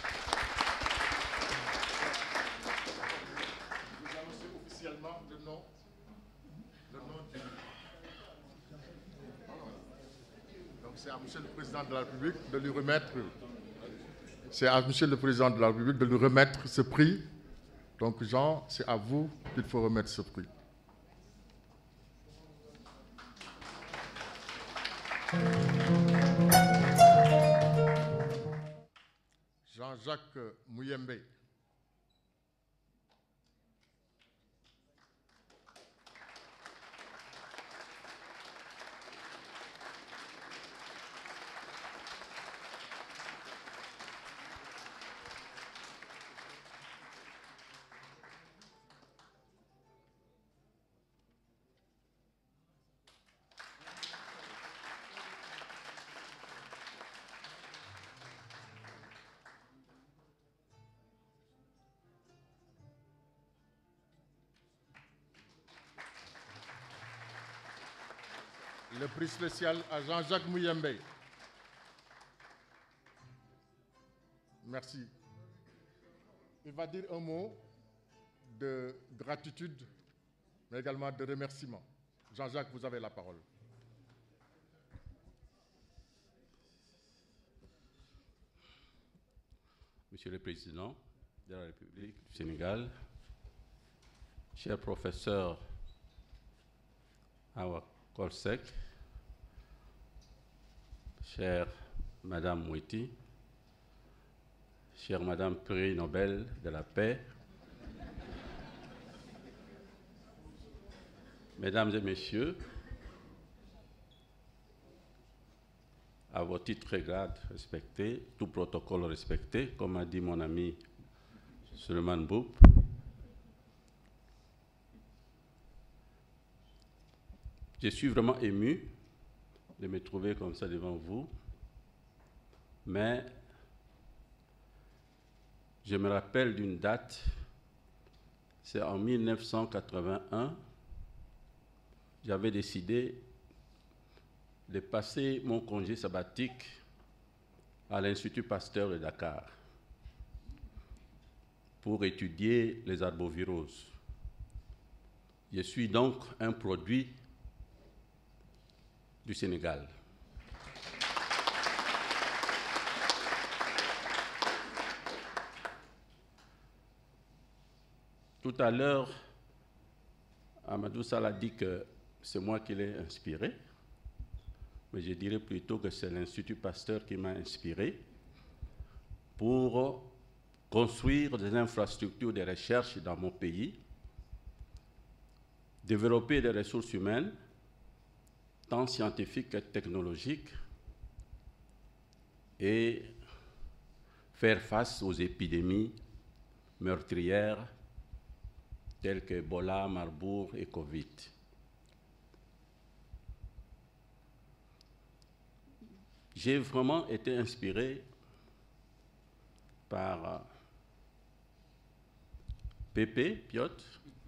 Vous annoncez officiellement le nom, le nom du... Donc c'est à Monsieur le Président de la République de lui remettre... C'est à Monsieur le Président de la République de nous remettre ce prix. Donc, Jean, c'est à vous qu'il faut remettre ce prix. Jean-Jacques Mouyembe. Le prix spécial à Jean-Jacques Mouyembe. Merci. Il va dire un mot de gratitude, mais également de remerciement. Jean-Jacques, vous avez la parole. Monsieur le Président de la République du Sénégal, cher professeur Awa Kolsek, chère Madame Mouiti, chère Madame prix Nobel de la paix, Mesdames et Messieurs, à vos titres et grades respectés, tout protocole respecté, comme a dit mon ami Suleiman Boub, je suis vraiment ému de me trouver comme ça devant vous, mais je me rappelle d'une date, c'est en mille neuf cent quatre-vingt-un, j'avais décidé de passer mon congé sabbatique à l'Institut Pasteur de Dakar pour étudier les arboviroses. Je suis donc un produit du Sénégal. Tout à l'heure, Amadou Sall a dit que c'est moi qui l'ai inspiré, mais je dirais plutôt que c'est l'Institut Pasteur qui m'a inspiré pour construire des infrastructures de recherche dans mon pays, développer des ressources humaines, tant scientifiques que technologiques, et faire face aux épidémies meurtrières telles que Ebola, Marburg et Covid. J'ai vraiment été inspiré par Pépé, Piotr.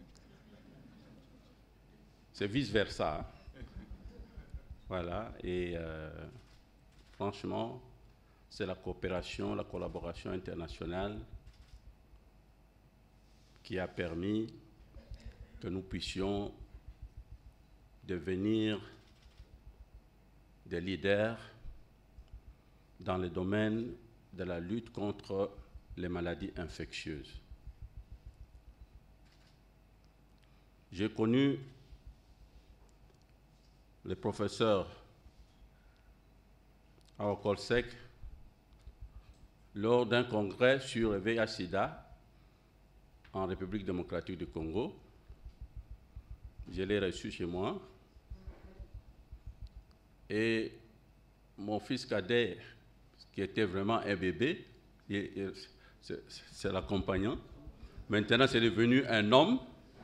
C'est vice-versa. Voilà, et euh, franchement, c'est la coopération, la collaboration internationale qui a permis que nous puissions devenir des leaders dans le domaine de la lutte contre les maladies infectieuses. J'ai connu le professeur Awa Kolsek lors d'un congrès sur le V I H sida en République démocratique du Congo. Je l'ai reçu chez moi. Et mon fils cadet, qui était vraiment un bébé, c'est l'accompagnant. Maintenant, c'est devenu un homme.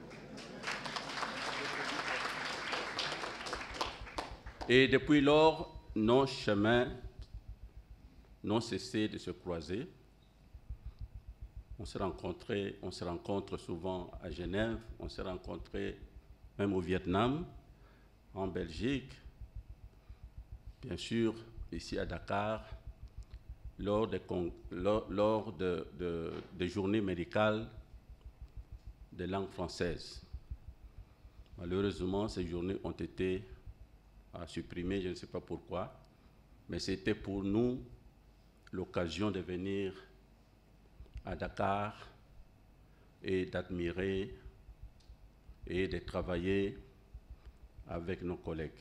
Et depuis lors, nos chemins n'ont cessé de se croiser. On se rencontrait, on se rencontre souvent à Genève, on se rencontrait même au Vietnam, en Belgique, bien sûr ici à Dakar, lors des, lors, lors de, de, de journées médicales de langue française. Malheureusement, ces journées ont été supprimées, je ne sais pas pourquoi, mais c'était pour nous l'occasion de venir à Dakar et d'admirer et de travailler avec nos collègues.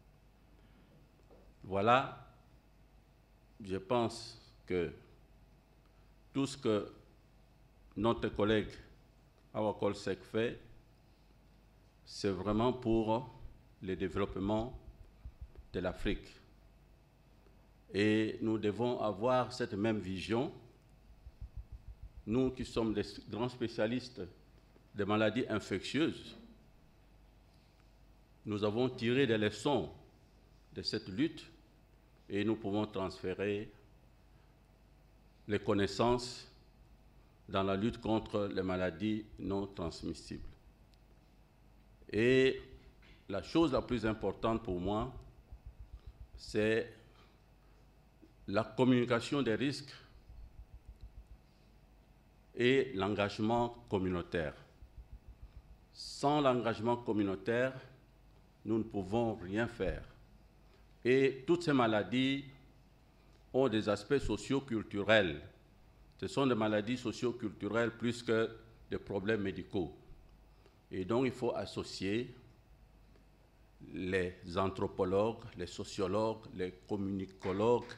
Voilà, je pense que tout ce que notre collègue Awa Kolsek fait, c'est vraiment pour le développement de l'Afrique. Et nous devons avoir cette même vision. Nous qui sommes des grands spécialistes des maladies infectieuses, nous avons tiré des leçons de cette lutte et nous pouvons transférer les connaissances dans la lutte contre les maladies non transmissibles. Et la chose la plus importante pour moi, c'est la communication des risques et l'engagement communautaire. Sans l'engagement communautaire, nous ne pouvons rien faire. Et toutes ces maladies ont des aspects socio-culturels. Ce sont des maladies socio-culturelles plus que des problèmes médicaux. Et donc, il faut associer les anthropologues, les sociologues, les communicologues,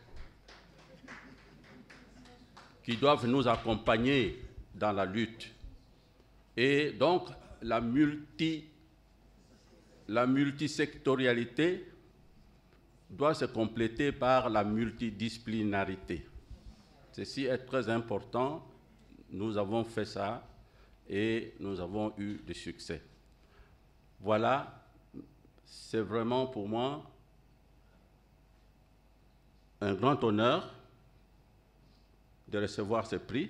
qui doivent nous accompagner dans la lutte. Et donc, la, multi, la multisectorialité doit se compléter par la multidisciplinarité. Ceci est très important. Nous avons fait ça et nous avons eu du succès. Voilà, c'est vraiment pour moi un grand honneur de recevoir ce prix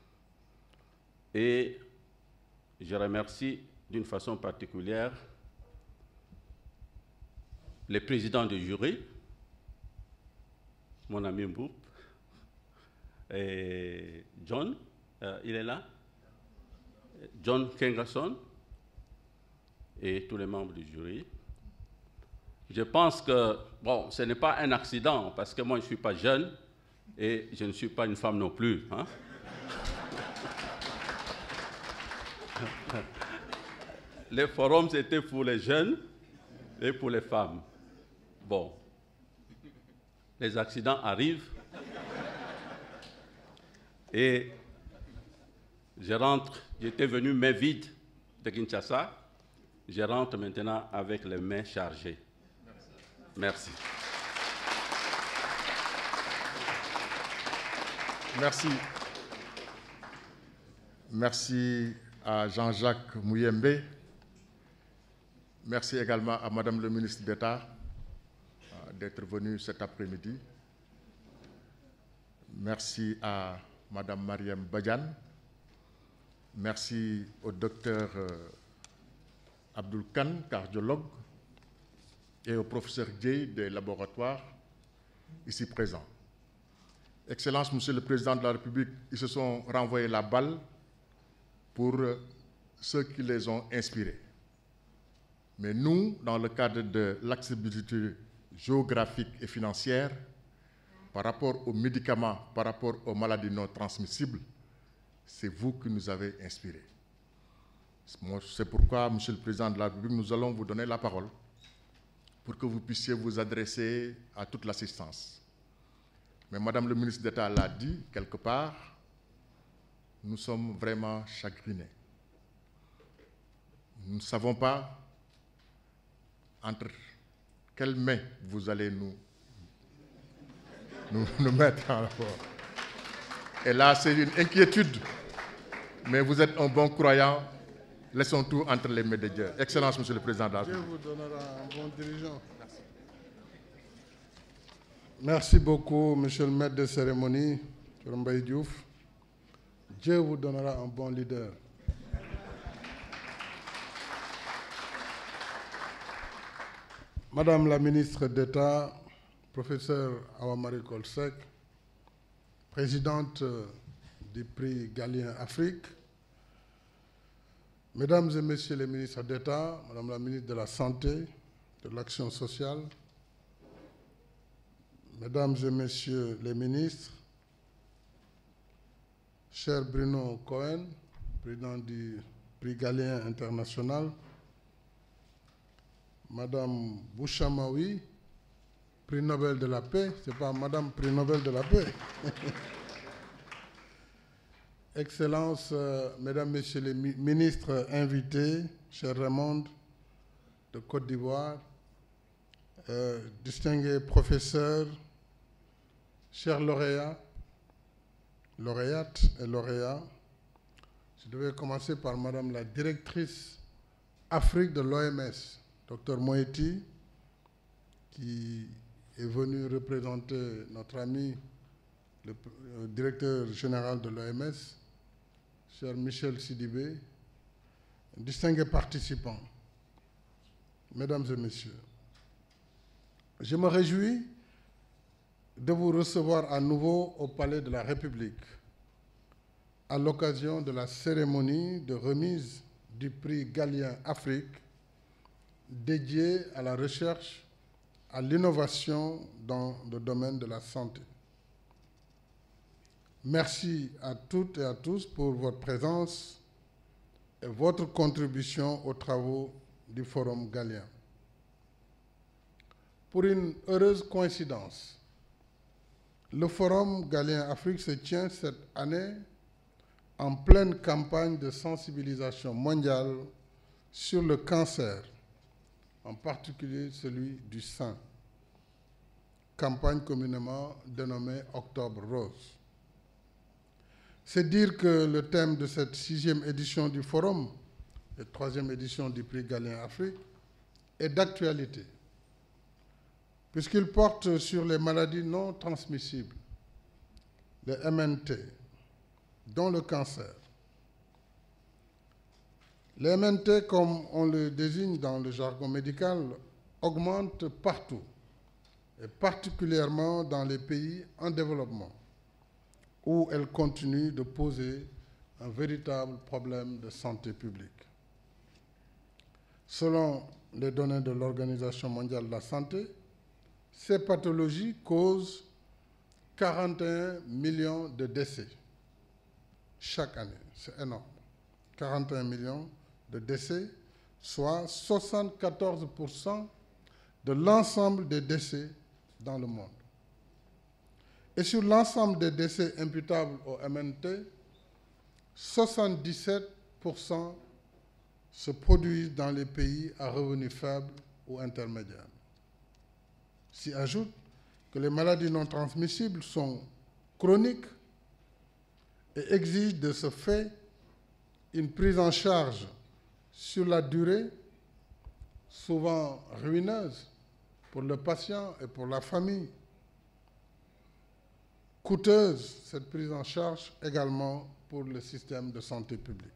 et je remercie d'une façon particulière le président du jury, mon ami Mboup, et John, euh, il est là, John Kengason et tous les membres du jury. Je pense que, bon, ce n'est pas un accident parce que moi je ne suis pas jeune et je ne suis pas une femme non plus. Hein? les forums, c'était pour les jeunes et pour les femmes. Bon, les accidents arrivent et je rentre, j'étais venu main vide de Kinshasa, je rentre maintenant avec les mains chargées. Merci. Merci. Merci à Jean-Jacques Mouyembe. Merci également à Madame le ministre d'État d'être venue cet après-midi. Merci à Madame Mariam Badiane. Merci au docteur euh, Abdul Khan, cardiologue, et au professeur Dieye des laboratoires ici présents. Excellence, Monsieur le Président de la République, ils se sont renvoyés la balle pour ceux qui les ont inspirés. Mais nous, dans le cadre de l'accessibilité géographique et financière, par rapport aux médicaments, par rapport aux maladies non transmissibles, c'est vous qui nous avez inspirés. C'est pourquoi, Monsieur le Président de la République, nous allons vous donner la parole pour que vous puissiez vous adresser à toute l'assistance. Mais Madame le ministre d'État l'a dit, quelque part, nous sommes vraiment chagrinés. Nous ne savons pas entre quelles mains vous allez nous, nous, nous mettre en rapport. Et là, c'est une inquiétude. Mais vous êtes un bon croyant. Laissons tout entre les mains de Dieu. Excellence, Monsieur le Président de la République. Dieu vous donnera un bon dirigeant. Merci. Merci beaucoup, Monsieur le maître de cérémonie, Mbaye Diouf. Dieu vous donnera un bon leader. Madame la ministre d'État, professeure Awa Marie Coll Seck, présidente du prix Galien Afrique, Mesdames et Messieurs les ministres d'État, Madame la ministre de la Santé, de l'Action sociale, Mesdames et Messieurs les ministres, cher Bruno Cohen, président du prix Galien international, Madame Bouchamaoui, prix Nobel de la paix, ce n'est pas Madame prix Nobel de la paix. Excellences, euh, Mesdames, Messieurs les mi ministres invités, cher Raymond de Côte d'Ivoire, euh, distingués professeurs, chers lauréats, lauréates et lauréats, je devais commencer par Madame la directrice Afrique de l'O M S, Docteur Moeti, qui est venu représenter notre ami, le, le directeur général de l'O M S, cher Michel Sidibé, distingués participants, Mesdames et Messieurs, je me réjouis de vous recevoir à nouveau au Palais de la République à l'occasion de la cérémonie de remise du prix Galien Afrique dédié à la recherche, à l'innovation dans le domaine de la santé. Merci à toutes et à tous pour votre présence et votre contribution aux travaux du Forum Galien. Pour une heureuse coïncidence, le Forum Galien Afrique se tient cette année en pleine campagne de sensibilisation mondiale sur le cancer, en particulier celui du sein, campagne communément dénommée Octobre Rose. C'est dire que le thème de cette sixième édition du Forum, et troisième édition du prix Galien Afrique, est d'actualité, puisqu'il porte sur les maladies non transmissibles, les M N T, dont le cancer. Les M N T, comme on le désigne dans le jargon médical, augmentent partout, et particulièrement dans les pays en développement, où elles continuent de poser un véritable problème de santé publique. Selon les données de l'Organisation mondiale de la santé, ces pathologies causent quarante et un millions de décès chaque année. C'est énorme. quarante et un millions de décès soit soixante-quatorze pour cent de l'ensemble des décès dans le monde. Et sur l'ensemble des décès imputables au M N T, soixante-dix-sept pour cent se produisent dans les pays à revenus faibles ou intermédiaires. S'y ajoute que les maladies non transmissibles sont chroniques et exigent de ce fait une prise en charge sur la durée, souvent ruineuse pour le patient et pour la famille. Coûteuse, cette prise en charge également pour le système de santé publique.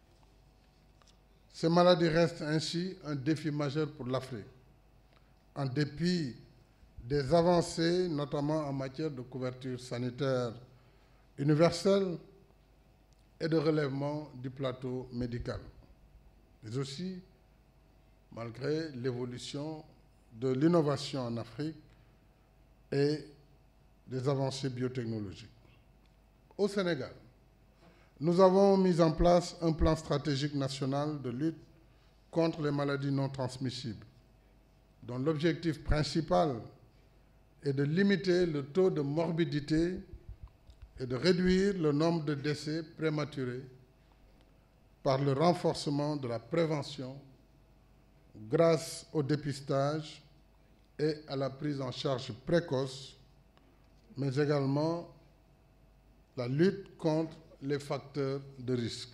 Ces maladies restent ainsi un défi majeur pour l'Afrique, en dépit des avancées, notamment en matière de couverture sanitaire universelle et de relèvement du plateau médical, mais aussi malgré l'évolution de l'innovation en Afrique et des avancées biotechnologiques. Au Sénégal, nous avons mis en place un plan stratégique national de lutte contre les maladies non transmissibles, dont l'objectif principal est de limiter le taux de morbidité et de réduire le nombre de décès prématurés par le renforcement de la prévention grâce au dépistage et à la prise en charge précoce, mais également la lutte contre les facteurs de risque.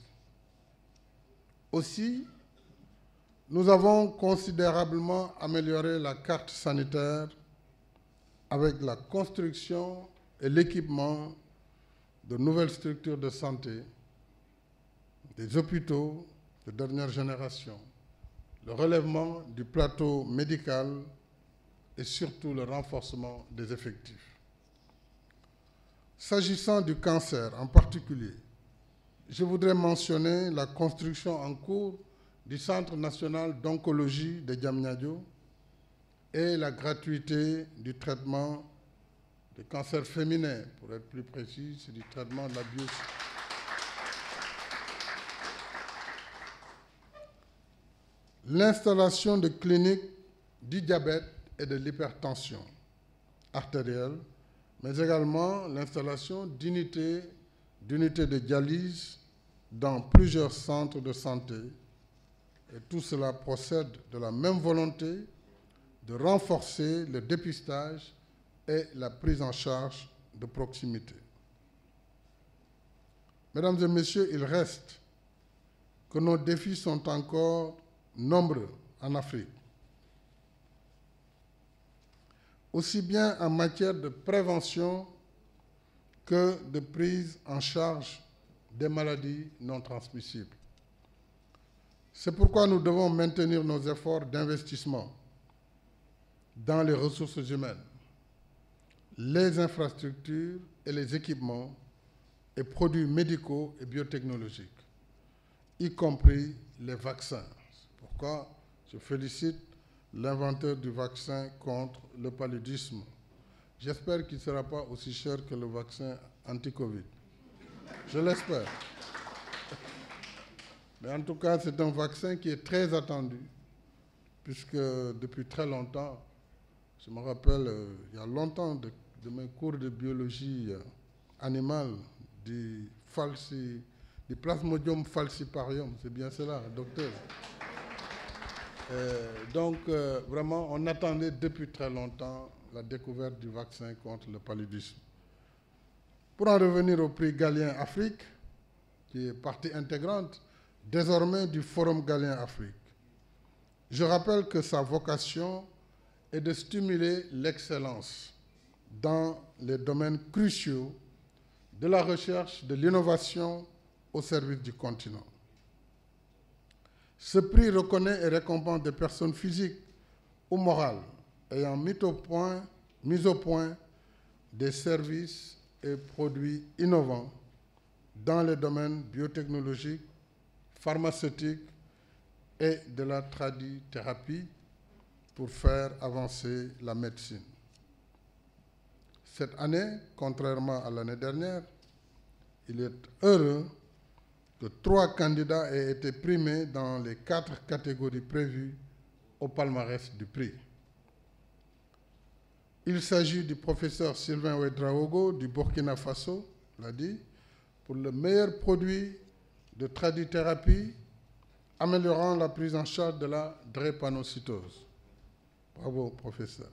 Aussi, nous avons considérablement amélioré la carte sanitaire avec la construction et l'équipement de nouvelles structures de santé, des hôpitaux de dernière génération, le relèvement du plateau médical et surtout le renforcement des effectifs. S'agissant du cancer en particulier, je voudrais mentionner la construction en cours du Centre national d'oncologie de Diamniadio et la gratuité du traitement du cancer féminin, pour être plus précis, c'est du traitement de la biopsie. L'installation de cliniques du diabète et de l'hypertension artérielle, mais également l'installation d'unités d'unités de dialyse dans plusieurs centres de santé. Et tout cela procède de la même volonté de renforcer le dépistage et la prise en charge de proximité. Mesdames et messieurs, il reste que nos défis sont encore nombreux en Afrique, aussi bien en matière de prévention que de prise en charge des maladies non transmissibles. C'est pourquoi nous devons maintenir nos efforts d'investissement dans les ressources humaines, les infrastructures et les équipements et produits médicaux et biotechnologiques, y compris les vaccins. C'est pourquoi je félicite l'inventeur du vaccin contre le paludisme. J'espère qu'il ne sera pas aussi cher que le vaccin anti-Covid. Je l'espère. Mais en tout cas, c'est un vaccin qui est très attendu, puisque depuis très longtemps, je me rappelle, euh, il y a longtemps, de, de mes cours de biologie euh, animale, du, falsi, du Plasmodium falciparum, c'est bien cela, docteur. Euh, donc, euh, vraiment, on attendait depuis très longtemps la découverte du vaccin contre le paludisme. Pour en revenir au prix Galien Afrique, qui est partie intégrante désormais du Forum Galien Afrique, je rappelle que sa vocation est de stimuler l'excellence dans les domaines cruciaux de la recherche, de l'innovation au service du continent. Ce prix reconnaît et récompense des personnes physiques ou morales ayant mis au point, mis au point des services et produits innovants dans les domaines biotechnologiques, pharmaceutiques et de la tradithérapie pour faire avancer la médecine. Cette année, contrairement à l'année dernière, il est heureux que trois candidats aient été primés dans les quatre catégories prévues au palmarès du prix. Il s'agit du professeur Sylvain Ouedraogo du Burkina Faso, l'a dit, pour le meilleur produit de tradithérapie améliorant la prise en charge de la drépanocytose. Bravo, professeur.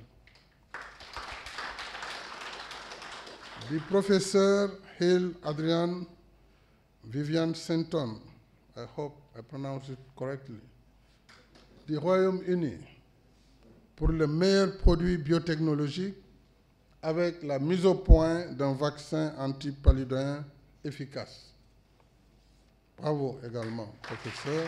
Du professeur Hill Adrian Vivian Senton, I hope I pronounce it correctly, du Royaume-Uni, pour le meilleur produit biotechnologique avec la mise au point d'un vaccin antipaludéen efficace. Bravo également, professeur.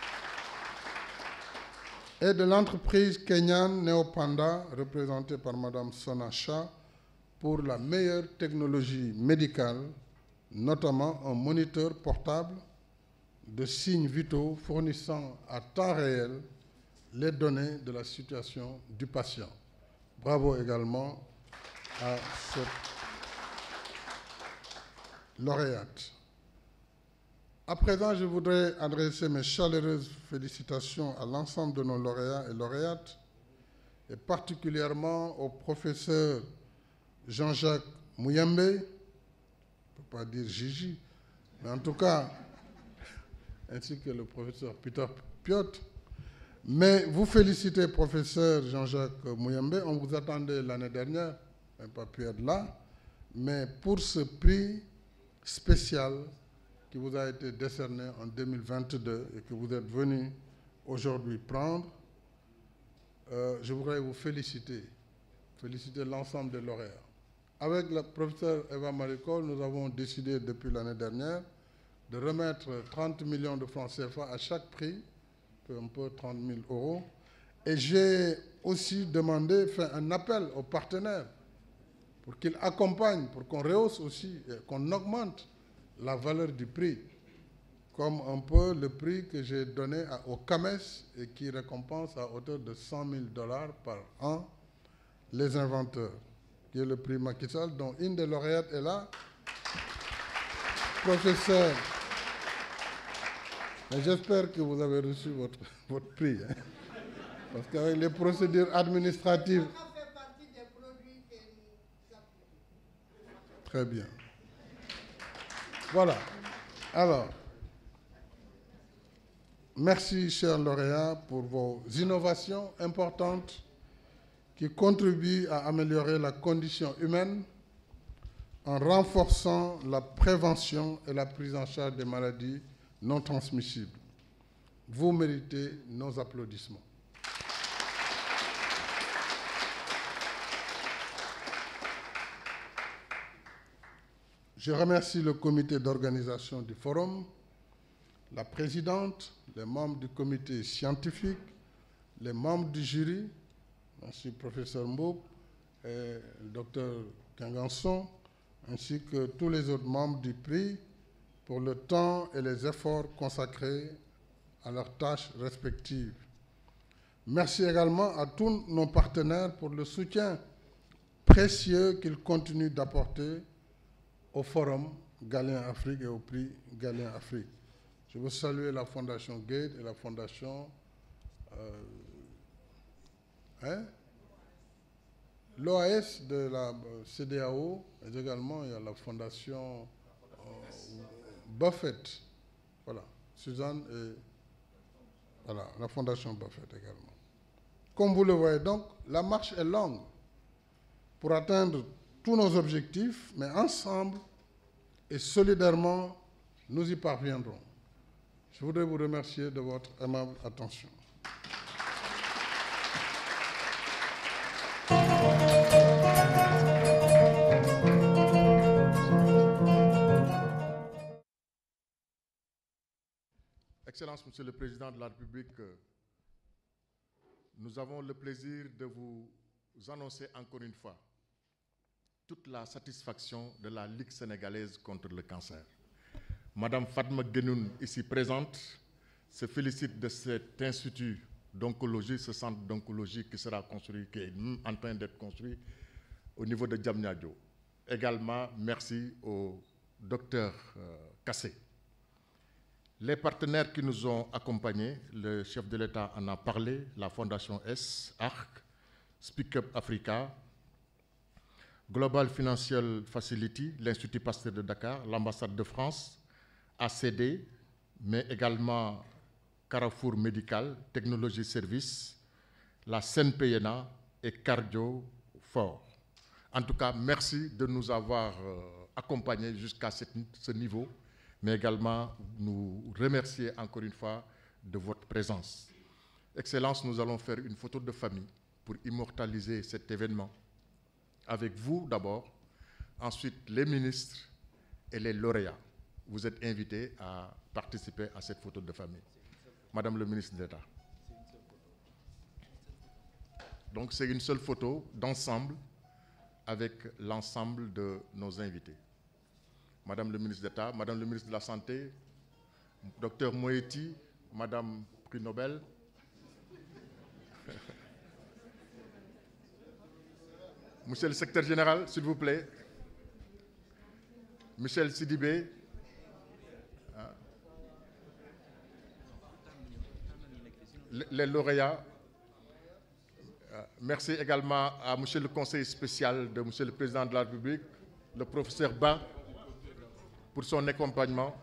Et de l'entreprise kenyane Neopanda, représentée par Madame Sona Shah, pour la meilleure technologie médicale, notamment un moniteur portable de signes vitaux fournissant à temps réel les données de la situation du patient. Bravo également à cette lauréate. À présent, je voudrais adresser mes chaleureuses félicitations à l'ensemble de nos lauréats et lauréates, et particulièrement au professeur Jean-Jacques Mouyembe, je ne peux pas dire Gigi, mais en tout cas, ainsi que le professeur Peter Piot. Mais vous félicitez, professeur Jean-Jacques Mouyembe, on vous attendait l'année dernière, on n'a pas pu être là, mais pour ce prix spécial qui vous a été décerné en deux mille vingt-deux et que vous êtes venu aujourd'hui prendre, euh, je voudrais vous féliciter, féliciter l'ensemble des lauréats. Avec la professeure Eva Maricol, nous avons décidé depuis l'année dernière de remettre trente millions de francs C F A à chaque prix, un peu trente mille euros. Et j'ai aussi demandé, fait un appel aux partenaires pour qu'ils accompagnent, pour qu'on rehausse aussi, qu'on augmente la valeur du prix, comme un peu le prix que j'ai donné à, au CAMES et qui récompense à hauteur de cent mille dollars par an les inventeurs, qui est le prix Macky Sall, dont une des lauréates est là, professeur. J'espère que vous avez reçu votre, votre prix, hein, parce qu'avec les procédures administratives... Très bien. Voilà. Alors, merci, chers lauréats, pour vos innovations importantes qui contribuent à améliorer la condition humaine en renforçant la prévention et la prise en charge des maladies non transmissibles. Vous méritez nos applaudissements. Je remercie le comité d'organisation du forum, la présidente, les membres du comité scientifique, les membres du jury, ainsi le professeur Mboup et le docteur Kinganson, ainsi que tous les autres membres du prix pour le temps et les efforts consacrés à leurs tâches respectives. Merci également à tous nos partenaires pour le soutien précieux qu'ils continuent d'apporter au Forum Galien Afrique et au prix Galien Afrique. Je veux saluer la Fondation Gate et la Fondation euh, hein, l'O A S de la C D A O, et également il y a la Fondation euh, Buffett, voilà, Suzanne et voilà, la Fondation Buffett également. Comme vous le voyez donc, la marche est longue pour atteindre tous nos objectifs, mais ensemble et solidairement, nous y parviendrons. Je voudrais vous remercier de votre aimable attention. Excellence, Monsieur le Président de la République, nous avons le plaisir de vous annoncer encore une fois toute la satisfaction de la Ligue sénégalaise contre le cancer. Madame Fatma Guenoun, ici présente, se félicite de cet institut d'oncologie, ce centre d'oncologie qui sera construit, qui est en train d'être construit au niveau de Diamniadio. Également, merci au docteur euh, Kassé. Les partenaires qui nous ont accompagnés, le chef de l'État en a parlé, la Fondation S, A R C, Speak Up Africa, Global Financial Facility, l'Institut Pasteur de Dakar, l'ambassade de France, A C D, mais également Carrefour Médical, Technologie Service, la C N P N A et Cardio Fort. En tout cas, merci de nous avoir euh, accompagnés jusqu'à ce niveau, mais également nous remercier encore une fois de votre présence. Excellence, nous allons faire une photo de famille pour immortaliser cet événement. Avec vous d'abord, ensuite les ministres et les lauréats. Vous êtes invités à participer à cette photo de famille. Madame le ministre d'État. Donc c'est une seule photo d'ensemble avec l'ensemble de nos invités. Madame le ministre d'État, Madame le ministre de la Santé, Docteur Moeti, Madame prix Nobel. Monsieur le secrétaire général, s'il vous plaît. Michel Sidibé. Les lauréats. Merci également à Monsieur le conseiller spécial de Monsieur le Président de la République, le professeur Ba, pour son accompagnement.